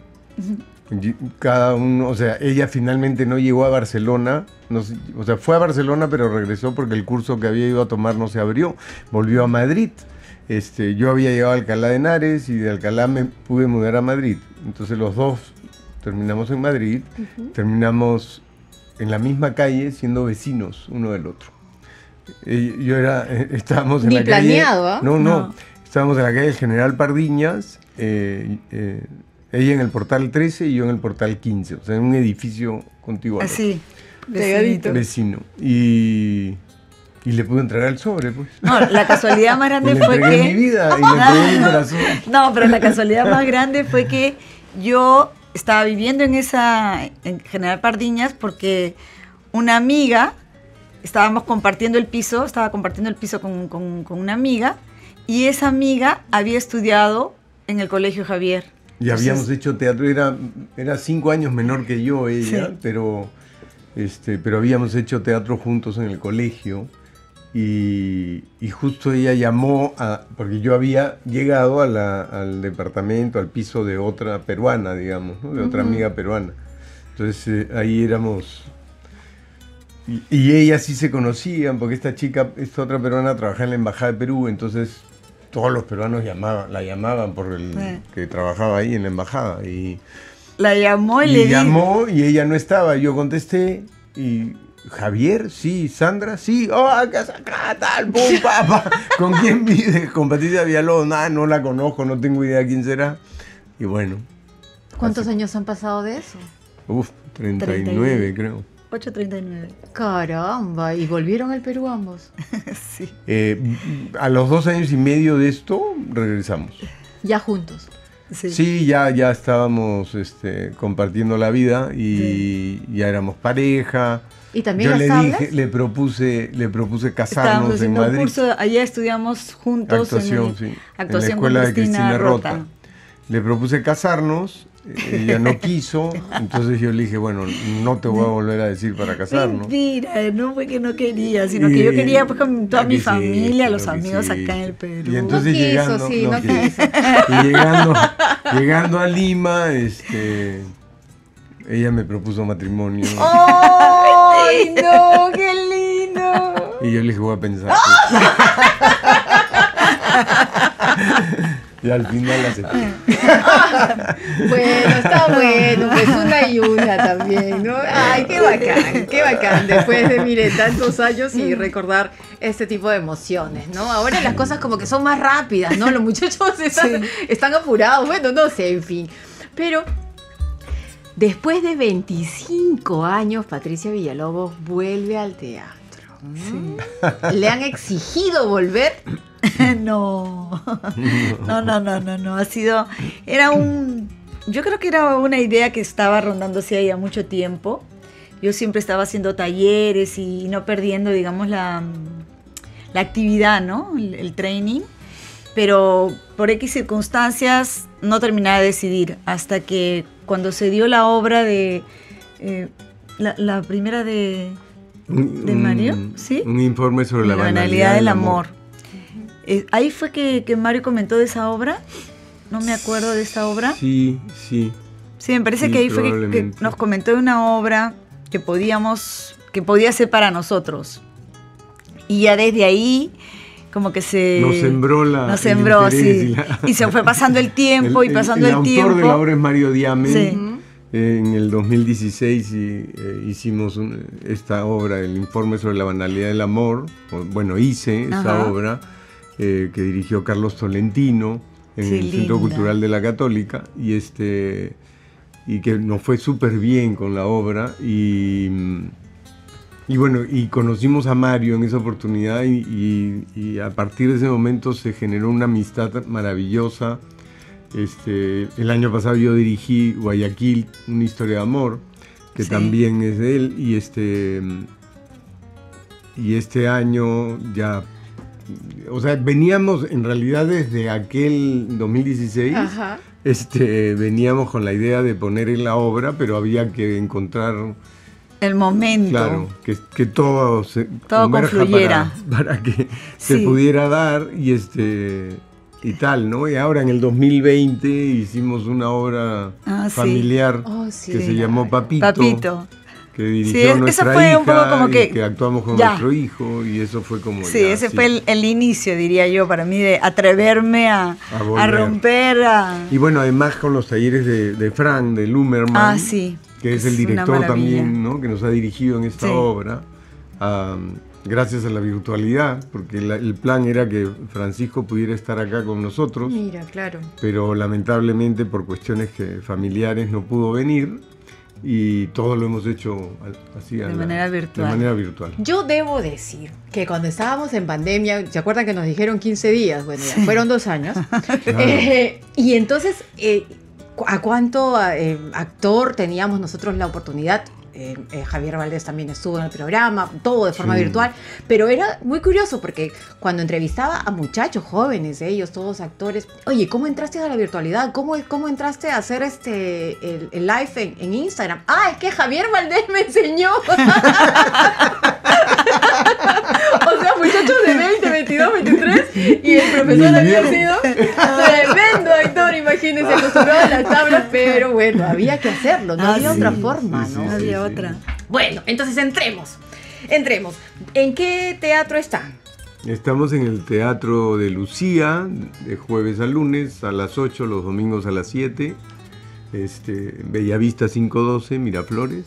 cada uno, o sea, ella finalmente no llegó a Barcelona, no, o sea, fue a Barcelona pero regresó porque el curso que había ido a tomar no se abrió, volvió a Madrid. Este, yo había llegado a Alcalá de Henares y de Alcalá me pude mudar a Madrid. Entonces los dos terminamos en Madrid, uh-huh. terminamos en la misma calle siendo vecinos uno del otro. Y yo era, estábamos en Ni la planeado, calle... ¿eh? No, no, no, estábamos en la calle del General Pardiñas, eh, eh, ella en el portal trece y yo en el portal quince, o sea, en un edificio contiguo. Así, vecinito. Vecino. Y, y le pude entregar el sobre, pues. No, la casualidad más grande le fue que... mi vida y le entregué mi corazón. No, pero la casualidad más grande fue que yo estaba viviendo en esa, en General Pardiñas, porque una amiga, estábamos compartiendo el piso, estaba compartiendo el piso con, con, con una amiga, y esa amiga había estudiado en el Colegio Javier. Y habíamos Entonces, hecho teatro, era, era cinco años menor que yo ella, sí. pero, este, pero habíamos hecho teatro juntos en el colegio. y, y justo ella llamó, a, porque yo había llegado a la, al departamento, al piso de otra peruana, digamos, ¿no? De otra Ujú. amiga peruana. Entonces eh, ahí éramos... Y, y ellas sí se conocían, porque esta chica, esta otra peruana trabajaba en la Embajada de Perú, entonces todos los peruanos llamaban, la llamaban por el Sí. que trabajaba ahí en la embajada. Y, La llamó y, y le dijo. llamó y ella no estaba. Yo contesté y... Javier, sí, Sandra, sí, oh, acá, acá, tal, pum, papá. ¿Con quién vive? Con Patricia Villalobos, nada, no la conozco, no tengo idea quién será. Y bueno. ¿Cuántos así. años han pasado de eso? Uf, treinta y nueve creo. ocho treinta y nueve. Caramba, ¿y volvieron al Perú ambos? Sí. Eh, a los dos años y medio de esto, regresamos. Ya juntos. Sí. Sí, ya, ya estábamos este, compartiendo la vida y sí. ya éramos pareja. ¿Y también Yo le estables? dije, le propuse, le propuse Estábamos casarnos en haciendo un Madrid. curso, allá estudiamos juntos Actuación, en el, sí. actuación en la escuela con de Cristina Cristina Rota. Rota. Le propuse casarnos, ella no quiso, entonces yo le dije, bueno, no te voy a volver a decir para casarnos. Mentira, no fue que no quería, sino que yo quería pues con toda mi sí, familia, claro los que amigos sí. acá en el Perú. Y entonces No quiso, llegando, sí, no quiso. quiso. Y llegando, llegando a Lima, este, ella me propuso matrimonio. ¡Ay, no! ¡Qué lindo! Y yo le dije, voy a pensar. Y al final la acepté. Bueno, está bueno, pues una y una también, ¿no? Ay, qué bacán, qué bacán, después de, mire, tantos años y recordar este tipo de emociones, ¿no? Ahora las cosas como que son más rápidas, ¿no? Los muchachos están, sí. están apurados, bueno, no sé, en fin. Pero después de veinticinco años, Patricia Villalobos vuelve al teatro. Sí. ¿Le han exigido volver? No. no, no, no, no, no, ha sido, era un, yo creo que era una idea que estaba rondándose ahí a mucho tiempo. Yo siempre estaba haciendo talleres y no perdiendo, digamos, la, la actividad, ¿no? El, el training, pero por X circunstancias no terminaba de decidir hasta que cuando se dio la obra de, eh, la, la primera de, de Mario, ¿sí? Un informe sobre la, la banalidad, banalidad del amor. amor. Eh, ahí fue que, que Mario comentó de esa obra. No me acuerdo de esta obra. Sí, sí. Sí, me parece sí, que ahí fue que, que nos comentó de una obra que podíamos, que podía ser para nosotros. Y ya desde ahí, como que se... Nos sembró la... Nos sembró, sí. Y, la, y se fue pasando el tiempo el, y pasando el, el, el tiempo. El autor de la obra es Mario Diamen. Sí. En el dos mil dieciséis y, eh, hicimos un, esta obra, el informe sobre la banalidad del amor. O, bueno, hice esa Ajá. obra. Eh, que dirigió Carlos Tolentino en sí, el linda. Centro Cultural de la Católica y este y que nos fue súper bien con la obra y, y bueno, y conocimos a Mario en esa oportunidad y, y, y a partir de ese momento se generó una amistad maravillosa. Este, el año pasado yo dirigí Guayaquil, una historia de amor, que sí. también es de él y este, y este año ya... O sea, veníamos en realidad desde aquel dos mil dieciséis, Ajá. este, veníamos con la idea de poner en la obra, pero había que encontrar... El momento. Claro, que, que todo se todo confluyera. Para, para que sí. se pudiera dar y este y tal, ¿no? Y ahora en el dos mil veinte hicimos una obra ah, familiar sí. Oh, sí. que se llamó Papito. Papito. Que dirigió sí, nuestra eso fue hija un poco como que, que actuamos con ya. nuestro hijo y eso fue como sí, ya, ese sí. fue el, el inicio, diría yo, para mí de atreverme a, a, a romper a... y bueno, además con los talleres de, de Frank, de Lumerman, ah, sí. que es, es el director también, ¿no? Que nos ha dirigido en esta sí. obra um, gracias a la virtualidad, porque la, el plan era que Francisco pudiera estar acá con nosotros. Mira, claro. Pero lamentablemente por cuestiones que familiares no pudo venir. Y todo lo hemos hecho así de, la, manera virtual. de manera virtual. Yo debo decir que cuando estábamos en pandemia, ¿se acuerdan que nos dijeron quince días? Bueno, ya fueron dos años. Claro. eh, y entonces, eh, ¿a cuánto eh, actor teníamos nosotros la oportunidad? Eh, eh, Javier Valdés también estuvo en el programa, todo de forma sí. virtual, pero era muy curioso porque cuando entrevistaba a muchachos jóvenes, ellos todos actores, oye, ¿cómo entraste a la virtualidad? ¿Cómo, cómo entraste a hacer este el, el live en, en Instagram? Ah, es que Javier Valdés me enseñó. O sea, muchachos muchachos de veinte, veintidós, veintitrés y el profesor había sido tremendo actor, imagínense, acostumbrado a las tablas, pero bueno, había que hacerlo, no Ah, había sí, otra forma, sí, ¿no? sí, No había sí. otra. Bueno, entonces entremos, entremos. ¿En qué teatro están? Estamos en el Teatro de Lucía, de jueves a lunes a las ocho, los domingos a las siete. Este, Bellavista cinco doce, Miraflores.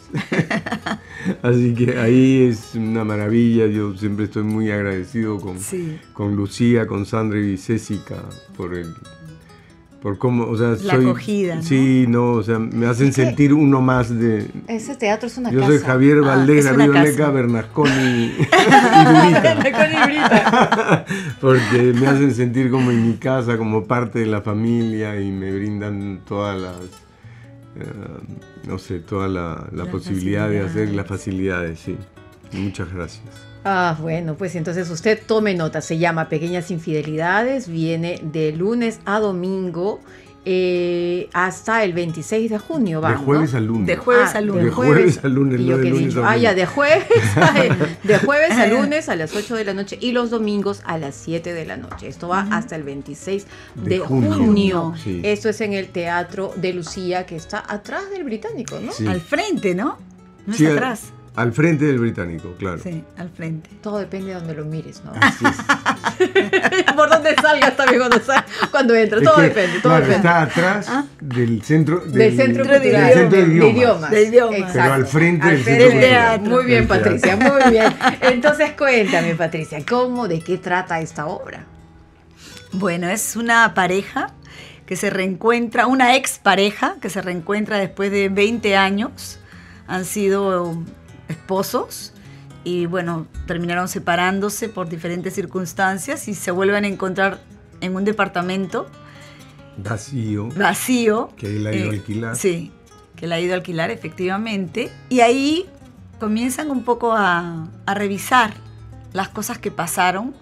Así que ahí es una maravilla. Yo siempre estoy muy agradecido con, Sí. con Lucía, con Sandra y Césica por el por cómo, o sea, La soy, acogida, ¿no? Sí, no, o sea, me hacen Es que sentir uno más de. Ese teatro es una Yo casa. soy Javier Ah, Valdés, es una Río casa. Leca, Bernasconi y Durita. Con Ibrita. Porque me hacen sentir como en mi casa, como parte de la familia y me brindan todas las, eh, no sé, toda la, la Las posibilidad de hacer facilidades. las facilidades, sí. Muchas gracias. Ah, bueno, pues entonces usted tome nota, se llama Pequeñas Infidelidades, viene de lunes a domingo eh, hasta el veintiséis de junio, De vamos, jueves ¿no? a lunes. De jueves Ah, a lunes. De jueves a lunes, Y no yo de qué lunes dije, a ah, ya, domingo. de jueves, de jueves a lunes a las ocho de la noche y los domingos a las siete de la noche. Esto va hasta el veintiséis de, De junio. junio, sí. Esto es en el Teatro de Lucía, que está atrás del Británico, ¿no? Sí. Al frente, ¿no? No Sí, está al- atrás. Al frente del Británico, claro. Sí, al frente. Todo depende de donde lo mires, ¿no? Así es. Por donde salgas también cuando, sal- cuando entras, Es todo que, depende, todo claro, depende. está atrás del centro Del Centro de Cultural idiomas. Centro de de idiomas. idiomas. De idiomas. Exacto. Pero al frente Al del frente Centro del Cultural. teatro. Muy bien, Del teatro. Patricia, muy bien. Entonces cuéntame, Patricia, ¿cómo, de qué trata esta obra? Bueno, es una pareja que se reencuentra, una expareja que se reencuentra después de veinte años. Han sido esposos y bueno, terminaron separándose por diferentes circunstancias y se vuelven a encontrar en un departamento Vacío. vacío. Que él ha ido a Eh, alquilar. Sí, que él ha ido a alquilar efectivamente. Y ahí comienzan un poco a, a revisar las cosas que pasaron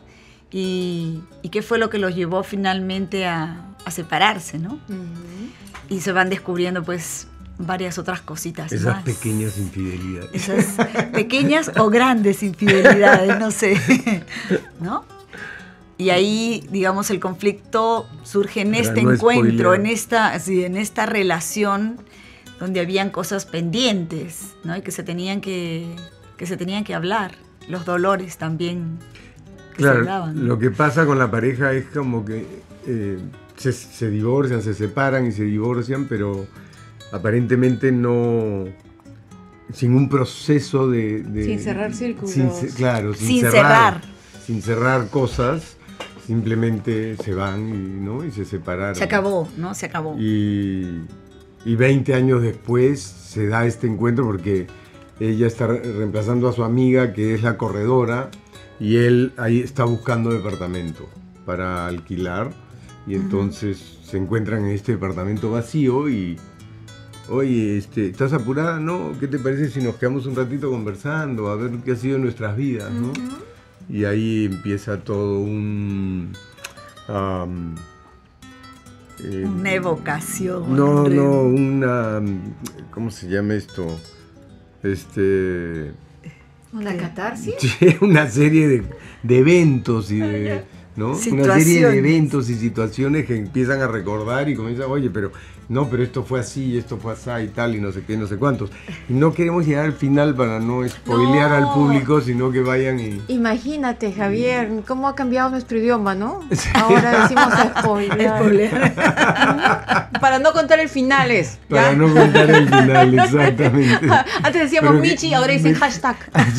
y, y qué fue lo que los llevó finalmente a, a separarse, ¿no? Y se van descubriendo pues varias otras cositas Esas más. pequeñas infidelidades. Esas pequeñas o grandes infidelidades, no sé, ¿no? Y ahí, digamos, el conflicto surge en Para este no encuentro, spoilear. en esta, sí, en esta relación donde habían cosas pendientes, ¿no? Y que se tenían que, que se tenían que hablar, los dolores también que se Claro, hablaban. lo que pasa con la pareja es como que eh, se, se divorcian, se separan y se divorcian, pero aparentemente no, sin un proceso de... de- Sin cerrar círculos. sin ce- claro, sin, Sin cerrar, cerrar. Sin cerrar cosas, simplemente se van y, ¿no? y se separaron. Se acabó, ¿no? Se acabó. Y, y veinte años después se da este encuentro porque ella está re- reemplazando a su amiga que es la corredora y él ahí está buscando departamento para alquilar y entonces se encuentran en este departamento vacío y oye, este, ¿estás apurada? No, ¿qué te parece si nos quedamos un ratito conversando a ver qué ha sido nuestras vidas, ¿no? Y ahí empieza todo un am, eh, Una evocación. no, re- no, una... ¿Cómo se llama esto? Este... ¿Una catarsis? Sí, una serie de, de eventos y de... ¿no? Una serie de Situaciones. eventos y situaciones que empiezan a recordar y comienzan, oye, pero no, pero esto fue así, y esto fue así y tal, y no sé qué, no sé cuántos. Y no queremos llegar al final para no spoilear No. al público, sino que vayan y... Imagínate, Javier, cómo ha cambiado nuestro idioma, ¿no? Ahora decimos spoilear. Spoilear. Para no contar el final es. ¿ya? Para no contar el final, exactamente. Antes decíamos Pero que- Michi, ahora dicen hashtag.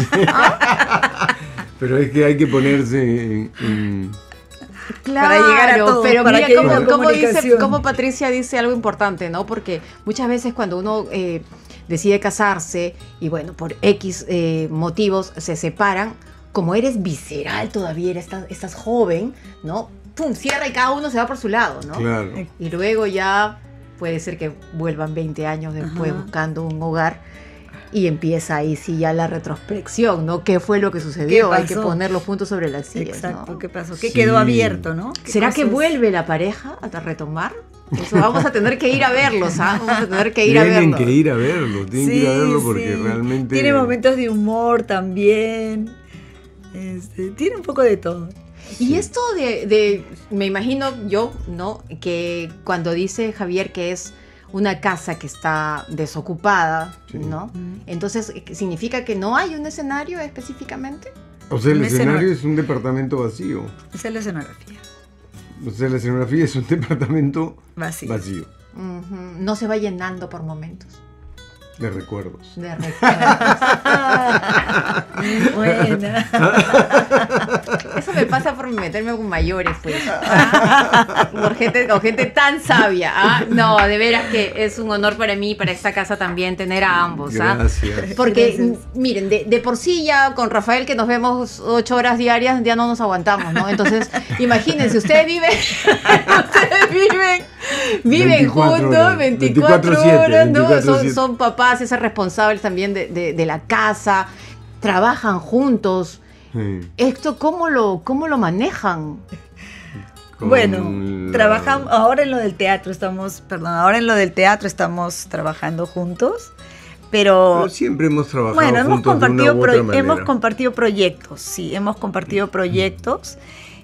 Pero es que hay que ponerse en... en- Claro, Para llegar a todo, pero para mira que haya cómo, una cómo dice, comunicación. cómo Patricia dice algo importante, ¿no? Porque muchas veces cuando uno eh, decide casarse y bueno, por X eh, motivos se separan, como eres visceral todavía, eres tan- estás joven, ¿no? Pum, cierra y cada uno se va por su lado, ¿no? Claro. Y luego ya puede ser que vuelvan veinte años después Ajá. buscando un hogar. Y empieza ahí sí ya la retrospección, ¿no? ¿Qué fue lo que sucedió? ¿Qué Hay que pasó? poner los puntos sobre las sillas, Exacto, ¿no? ¿qué pasó? ¿Qué Sí. quedó abierto, no? ¿Qué ¿Será que cosas- vuelve la pareja a retomar? Eso vamos a tener que ir a verlos, ¿ah? Vamos a tener que ir a Tienen verlos. que ir a verlo, tienen que ir a verlo porque sí. realmente... Tiene momentos de humor también. Este, tiene un poco de todo. Y esto de, de, me imagino yo, ¿no? Que cuando dice Javier que es una casa que está desocupada, sí. ¿no? Entonces, ¿significa que no hay un escenario específicamente? O sea, el Un escenario escenario. es un departamento vacío. Esa es la escenografía. O sea, la escenografía es un departamento Vacío. vacío Uh-huh. No se va llenando por momentos. de recuerdos. De recuerdos. Buena. Eso me pasa por meterme con mayores, pues. Por gente, con gente tan sabia. ¿Ah? No, de veras que es un honor para mí y para esta casa también tener a ambos. ¿Ah? Gracias. Porque, Gracias. miren, de, de por sí ya con Rafael, que nos vemos ocho horas diarias, ya no nos aguantamos, ¿no? Entonces, imagínense, ustedes viven, ustedes viven, viven veinticuatro juntos horas, veinticuatro veinticuatro siete, horas, ¿no? veinticuatro Son, siete. son papás, se hacen responsables también de, de, de la casa, trabajan juntos. Sí. ¿Esto cómo lo, cómo lo manejan? Con Bueno, la- trabajamos, ahora en lo del teatro estamos, perdón, ahora en lo del teatro estamos trabajando juntos, pero, Pero siempre hemos trabajado bueno, hemos juntos de una compartido, u otra pro- manera. hemos compartido proyectos, sí, hemos compartido proyectos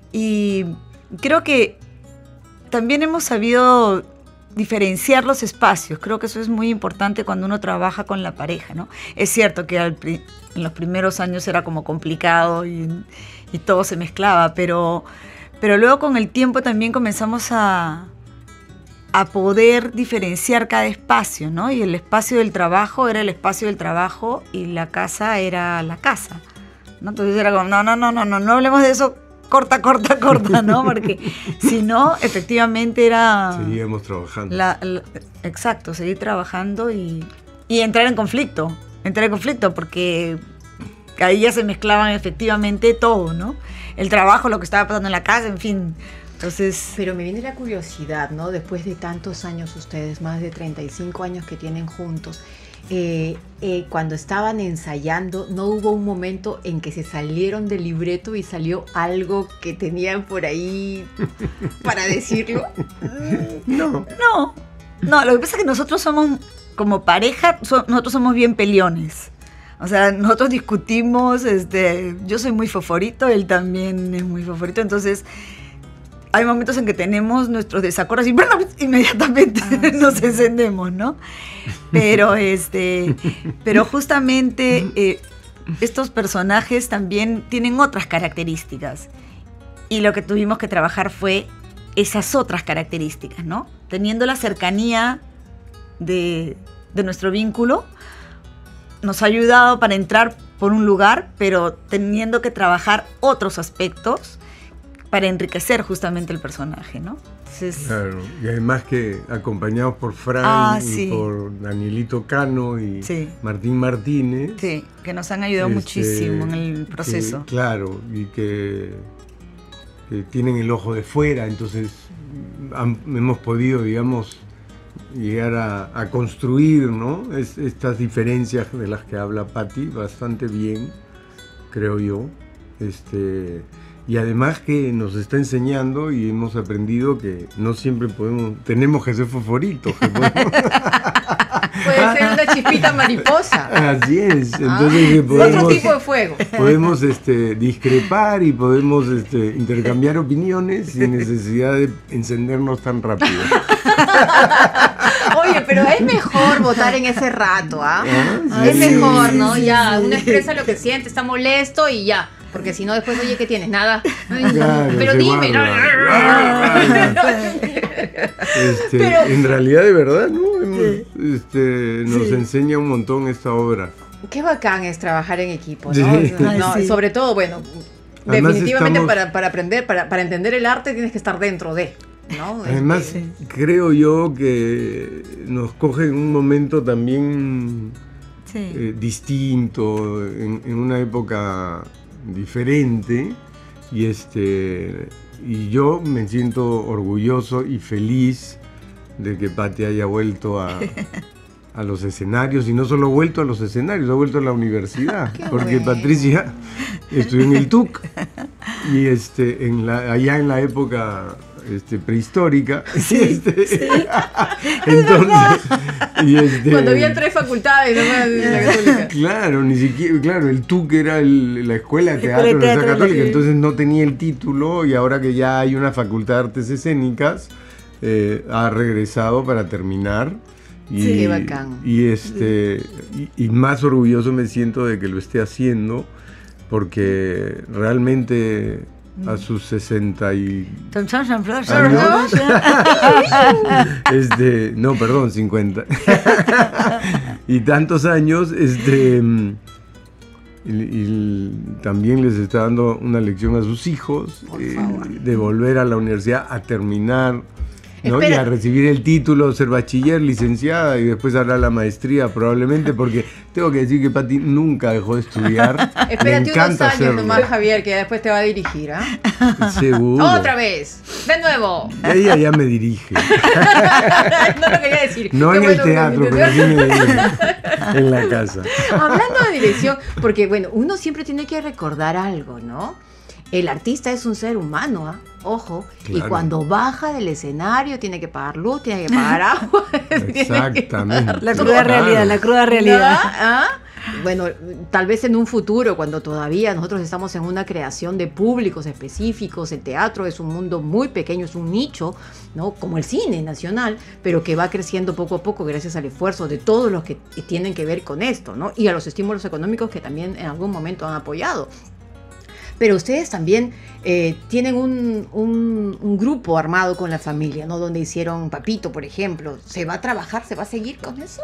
y creo que también hemos sabido diferenciar los espacios. Creo que eso es muy importante cuando uno trabaja con la pareja, ¿no? Es cierto que al pri- en los primeros años era como complicado y, y todo se mezclaba, pero, pero luego con el tiempo también comenzamos a, a poder diferenciar cada espacio, ¿no? Y el espacio del trabajo era el espacio del trabajo y la casa era la casa, ¿no? Entonces era como, no, no, no, no, no, no hablemos de eso. Corta, corta, corta, ¿no? Porque si no, efectivamente era... Seguíamos trabajando. La, la- exacto, seguir trabajando y, y entrar en conflicto. Entrar en conflicto porque ahí ya se mezclaban efectivamente todo, ¿no? El trabajo, lo que estaba pasando en la casa, en fin. Entonces... Pero me viene la curiosidad, ¿no? Después de tantos años ustedes, más de treinta y cinco años que tienen juntos, eh, eh, cuando estaban ensayando, ¿no hubo un momento en que se salieron del libreto y salió algo que tenían por ahí para decirlo? No. No, no, lo que pasa es que nosotros somos, como pareja, so- nosotros somos bien peleones. O sea, nosotros discutimos, este, yo soy muy foforito, él también es muy foforito, entonces hay momentos en que tenemos nuestros desacuerdos y bueno, inmediatamente Ah, nos sí. encendemos, ¿no? Pero este, pero justamente eh, estos personajes también tienen otras características y lo que tuvimos que trabajar fue esas otras características, ¿no? Teniendo la cercanía de, de nuestro vínculo, nos ha ayudado para entrar por un lugar, pero teniendo que trabajar otros aspectos para enriquecer justamente el personaje, ¿no? Entonces, Claro, y además que acompañados por Fran Ah, y sí. por Danielito Cano y Sí. Martín Martínez. sí, que nos han ayudado este, muchísimo en el proceso. que, claro, y que, que tienen el ojo de fuera, entonces han- hemos podido, digamos, llegar a, a construir, ¿no? Es- estas diferencias de las que habla Patti bastante bien, creo yo. Este, y además que nos está enseñando y hemos aprendido que no siempre podemos, tenemos que ser fosforitos. que podemos- Puede ser una chispita mariposa. Así es, Ah, entonces que podemos, otro tipo de fuego. podemos este, discrepar y podemos este, intercambiar opiniones sin necesidad de encendernos tan rápido. Oye, pero es mejor votar en ese rato, ¿ah? Ah, Es sí. mejor, ¿no? sí, Ya, sí. uno expresa lo que siente, está molesto y ya. Porque si no, después, oye, ¿qué tienes? Nada. Ay, Claro, pero se dime, guarda. ¿no? Este, Pero- en realidad, de verdad, ¿no? Hemos- este, nos Sí. enseña un montón esta obra. Qué bacán es trabajar en equipo, ¿no? Sí. No, Ay, sí. Sobre todo, bueno, Además definitivamente estamos- para, para aprender, para, para entender el arte tienes que estar dentro de, ¿no? Además, Este, creo yo que nos coge en un momento también Sí. eh, distinto, en, en una época diferente, y este y yo me siento orgulloso y feliz de que Patti haya vuelto a, a los escenarios, y no solo vuelto a los escenarios, ha vuelto a la universidad, porque bueno. Patricia estudió en el T U C y este en la, allá en la época este, prehistórica. Sí, este, sí. Entonces, y este, Cuando había tres facultades nomás de la Católica. Claro, ni siquiera, claro, el T U C era el, la escuela de teatro Escuela de de la Universidad teatro, Católica, sí. entonces no tenía el título y ahora que ya hay una facultad de artes escénicas, eh, ha regresado para terminar. Y, Sí, qué bacán. Y, este, y, y más orgulloso me siento de que lo esté haciendo, porque realmente a sus sesenta y años, este, no, perdón, cincuenta y tantos años, este, y, y también les está dando una lección a sus hijos, eh, de volver a la universidad a terminar, ¿no? Y a recibir el título, ser bachiller, licenciada y después hará la maestría probablemente, porque tengo que decir que Pati nunca dejó de estudiar. Espérate Le unos encanta años hacerlo. nomás, Javier, que después te va a dirigir, ¿ah? Seguro. Otra vez, de nuevo. Ella ya me dirige. No lo quería decir. No Qué en bueno el que teatro, me pero sí me dirige en la casa. Hablando de dirección, porque bueno, uno siempre tiene que recordar algo, ¿no? El artista es un ser humano, ¿ah? Ojo, Claro. y cuando baja del escenario tiene que pagar luz, tiene que pagar agua. tiene que Exactamente. pagar La todo. cruda realidad, la cruda realidad. ¿Ah? ¿Ah? Bueno, tal vez en un futuro, cuando todavía nosotros estamos en una creación de públicos específicos, el teatro es un mundo muy pequeño, es un nicho, ¿no? Como el cine nacional, pero que va creciendo poco a poco gracias al esfuerzo de todos los que tienen que ver con esto, ¿no? Y a los estímulos económicos que también en algún momento han apoyado. Pero ustedes también eh, tienen un, un, un grupo armado con la familia, ¿no? Donde hicieron Papito, por ejemplo. ¿Se va a trabajar? ¿Se va a seguir con eso?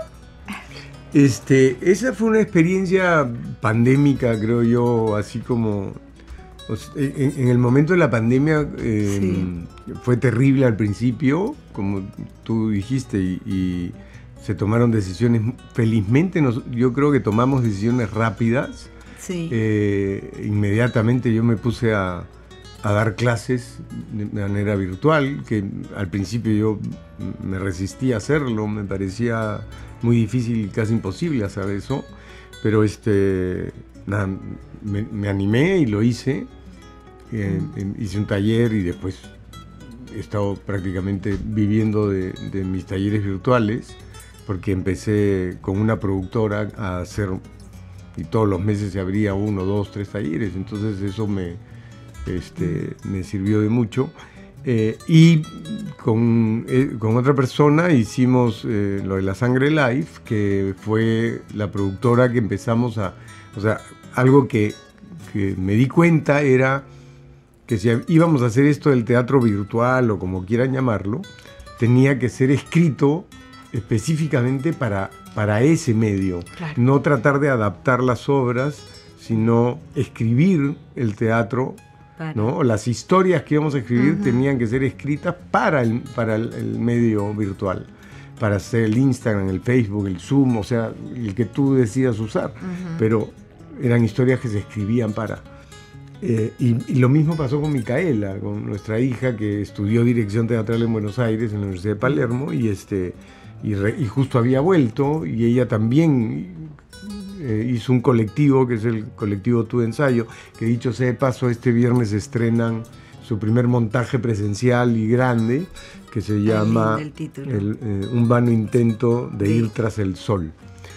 Este, esa fue una experiencia pandémica, creo yo, así como o sea, en, en el momento de la pandemia eh, Sí. fue terrible al principio, como tú dijiste, y, y se tomaron decisiones. Felizmente nos- yo creo que tomamos decisiones rápidas. Sí. Eh, inmediatamente yo me puse a, a dar clases de manera virtual, que al principio yo me resistía a hacerlo, me parecía muy difícil y casi imposible hacer eso, pero este, nada, me, me animé y lo hice. Eh, eh, hice un taller y después he estado prácticamente viviendo de, de mis talleres virtuales, porque empecé con una productora a hacer, y todos los meses se abría uno, dos, tres talleres, entonces eso me, este, me sirvió de mucho. Eh, y con, eh, con otra persona hicimos eh, lo de La Sangre Live, que fue la productora que empezamos a... O sea, algo que, que me di cuenta era que si íbamos a hacer esto del teatro virtual o como quieran llamarlo, tenía que ser escrito específicamente para, para ese medio. Claro. No tratar de adaptar las obras, sino escribir el teatro, Para. ¿no? Las historias que íbamos a escribir Ujú. tenían que ser escritas para el, para el, el medio virtual, para hacer el Instagram, el Facebook, el Zoom, o sea, el que tú decidas usar. Ujú. Pero eran historias que se escribían para... Eh, y, y lo mismo pasó con Micaela, con nuestra hija que estudió dirección teatral en Buenos Aires, en la Universidad de Palermo, y, este, y, re- y justo había vuelto, y ella también eh, hizo un colectivo, que es el colectivo Tu Ensayo, que dicho sea de paso, este viernes estrenan su primer montaje presencial y grande, que se llama lindo el título. el, eh, Un vano intento de ir tras el sol.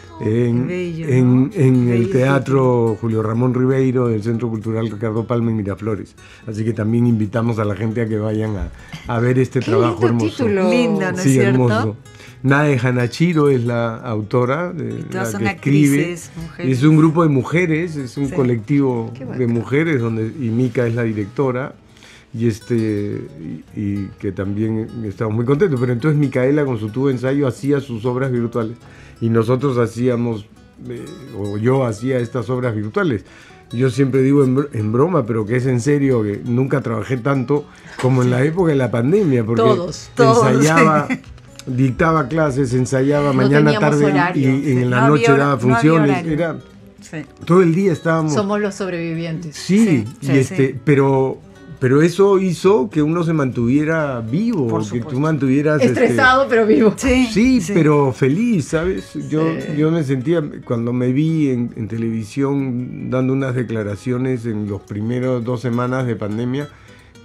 En, bello, en- ¿no? en el Bello Teatro Julio Ramón Ribeiro del Centro Cultural Ricardo Palma en Miraflores. Así que también invitamos a la gente a que vayan a, a ver este Qué trabajo lindo hermoso. título. Lindo, ¿no es Sí, cierto? hermoso. Nae Hanachiro es la autora, de, todas la son que escribe. actrices, mujeres. Es un grupo de mujeres, es un Sí. colectivo Qué bacán. de mujeres donde y Mica es la directora. Y este y, y que también estamos muy contentos. Pero entonces Micaela con su tubo de ensayo hacía sus obras virtuales y nosotros hacíamos, eh, o yo hacía estas obras virtuales. Yo siempre digo en, br- en broma, pero que es en serio, que nunca trabajé tanto como en la época de la pandemia, porque Todos, todos, ensayaba, sí. dictaba clases, ensayaba No mañana, teníamos tarde horario, y, y sí. en la No noche había hora- daba no había funciones. horario. Era, Sí. todo el día estábamos... Somos los sobrevivientes. Sí, Sí, y sí, este, sí. pero, pero eso hizo que uno se mantuviera vivo, Por que supuesto. tú mantuvieras este, Estresado, pero vivo. Sí, sí, pero feliz, ¿sabes? Yo, Sí. yo me sentía, cuando me vi en, en televisión dando unas declaraciones en los primeros dos semanas de pandemia,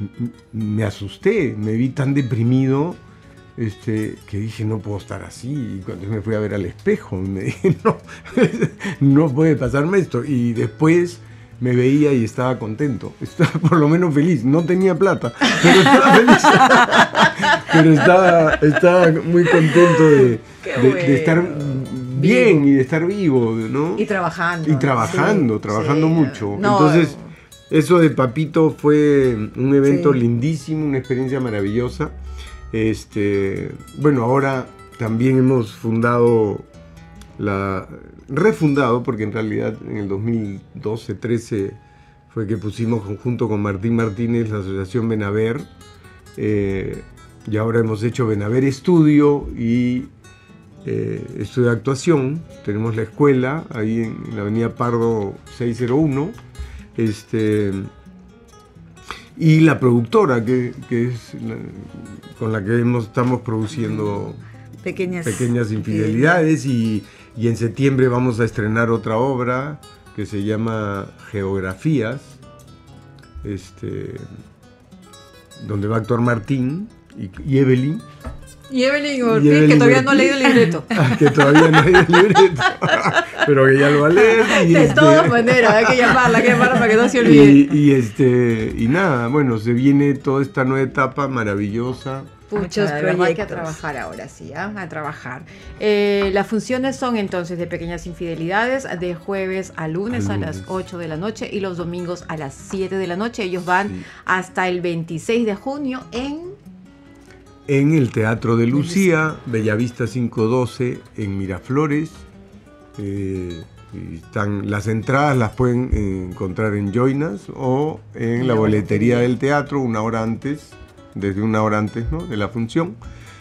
me asusté, me vi tan deprimido, este, que dije, no puedo estar así. Y cuando me fui a ver al espejo, me dije, no, no puede pasarme esto. Y después me veía y estaba contento, estaba por lo menos feliz. No tenía plata, pero estaba feliz. Pero estaba, estaba muy contento de, de, bueno. de estar bien y de estar vivo, ¿no? Y trabajando. Y trabajando, sí, trabajando sí. mucho. No, Entonces, eso de Papito fue un evento Sí. lindísimo, una experiencia maravillosa. Este, bueno, ahora también hemos fundado, la, refundado, porque en realidad en el dos mil doce trece fue que pusimos junto con Martín Martínez la asociación Benaver, eh, y ahora hemos hecho Benaver Estudio y eh, Estudio de Actuación. Tenemos la escuela ahí en, en la avenida Pardo seiscientos uno, este, y la productora que, que es la, con la que hemos, estamos produciendo Pequeñas, Pequeñas Infidelidades, y, y en septiembre vamos a estrenar otra obra que se llama Geografías, este, donde va a actuar Martín y, y Evelyn. Y Evelyn Y Ortiz, Evelyn que todavía no ha Ortiz. leído el libreto. Que todavía no ha leído el libreto, pero que ya lo va a leer. Y De este, todas maneras, hay que llamarla, hay que llamarla para que no se olvide. Y, y, este, y nada, bueno, se viene toda esta nueva etapa maravillosa. Muchos Muchos proyectos. Hay que proyectos. trabajar ahora sí, ¿ah? A trabajar. Eh, las funciones son entonces de Pequeñas Infidelidades de jueves a lunes A a lunes. las ocho de la noche y los domingos a las siete de la noche. Ellos van Sí. hasta el veintiséis de junio en... En el Teatro de Lucía, Bellavista quinientos doce, en Miraflores. Eh, y están, las entradas las pueden eh, encontrar en Joinas o en la boletería del teatro una hora antes, desde una hora antes, ¿no?, de la función,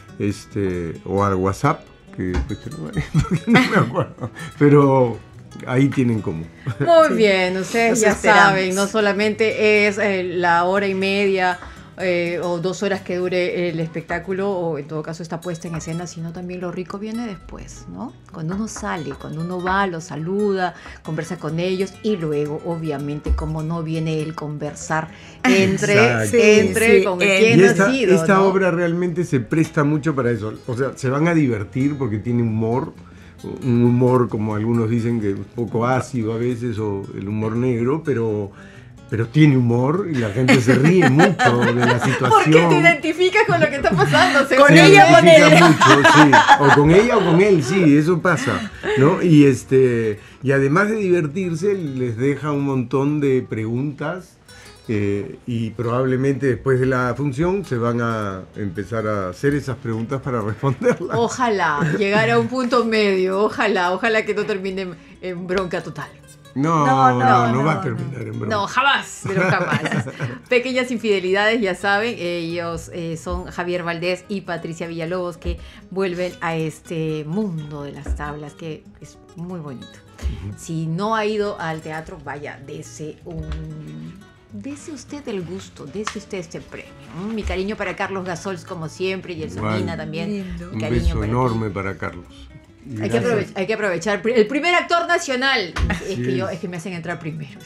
este, o al WhatsApp, que después te lo daré, porque no me acuerdo. Pero ahí tienen como. Muy Sí. bien, ustedes Los ya esperamos. saben, no solamente es eh, la hora y media eh, o dos horas que dure el espectáculo, o en todo caso esta puesta en escena, sino también lo rico viene después, ¿no? Cuando uno sale, cuando uno va, los saluda, conversa con ellos y luego, obviamente, como no viene el conversar entre, Exacto. entre Sí, con sí, quién Y ha esta, sido, esta ¿no? obra realmente se presta mucho para eso. O sea, se van a divertir porque tiene humor, un humor, como algunos dicen, que es un poco ácido a veces, o el humor negro, pero, pero tiene humor y la gente se ríe mucho de la situación. Porque te identificas con lo que está pasando. Con Se ella o con identifica él. mucho, sí. O con ella o con él, sí, eso pasa, ¿no? Y este, y además de divertirse, les deja un montón de preguntas, eh, y probablemente después de la función se van a empezar a hacer esas preguntas para responderlas. Ojalá llegar a un punto medio, ojalá, ojalá que no termine en, en bronca total. No, No, no, no, no, no, va a no. terminar en broma. No, jamás, pero jamás. Pequeñas Infidelidades, ya saben, ellos eh, son Javier Valdés y Patricia Villalobos, que vuelven a este mundo de las tablas, que es muy bonito. Uh-huh. Si no ha ido al teatro, vaya, dese un... Dese usted el gusto, dese usted este premio. ¿Mm? Mi cariño para Carlos Gasols, como siempre, y el Igual. Sonina también. Lindo. Mi Un cariño beso para ti. enorme para Carlos. Y Hay que, gracias. aprovechar, hay que aprovechar. El primer actor nacional. Es Así que, yo, es. es que me hacen entrar primero.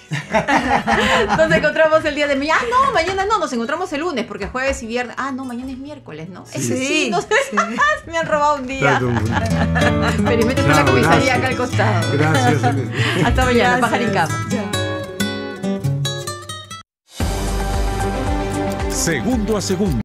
Nos encontramos el día de mañana. Ah, no, mañana no. Nos encontramos el lunes porque jueves y viernes. Ah, no, mañana es miércoles, ¿no? Sí. Ese sí, Sí, no sé. sí. Me han robado un día. Está todo- Experimenten con la Chao, comisaría gracias. acá al costado. Gracias. Celeste. Hasta mañana. Gracias. Pájaro en cama. Chao. Segundo a segundo.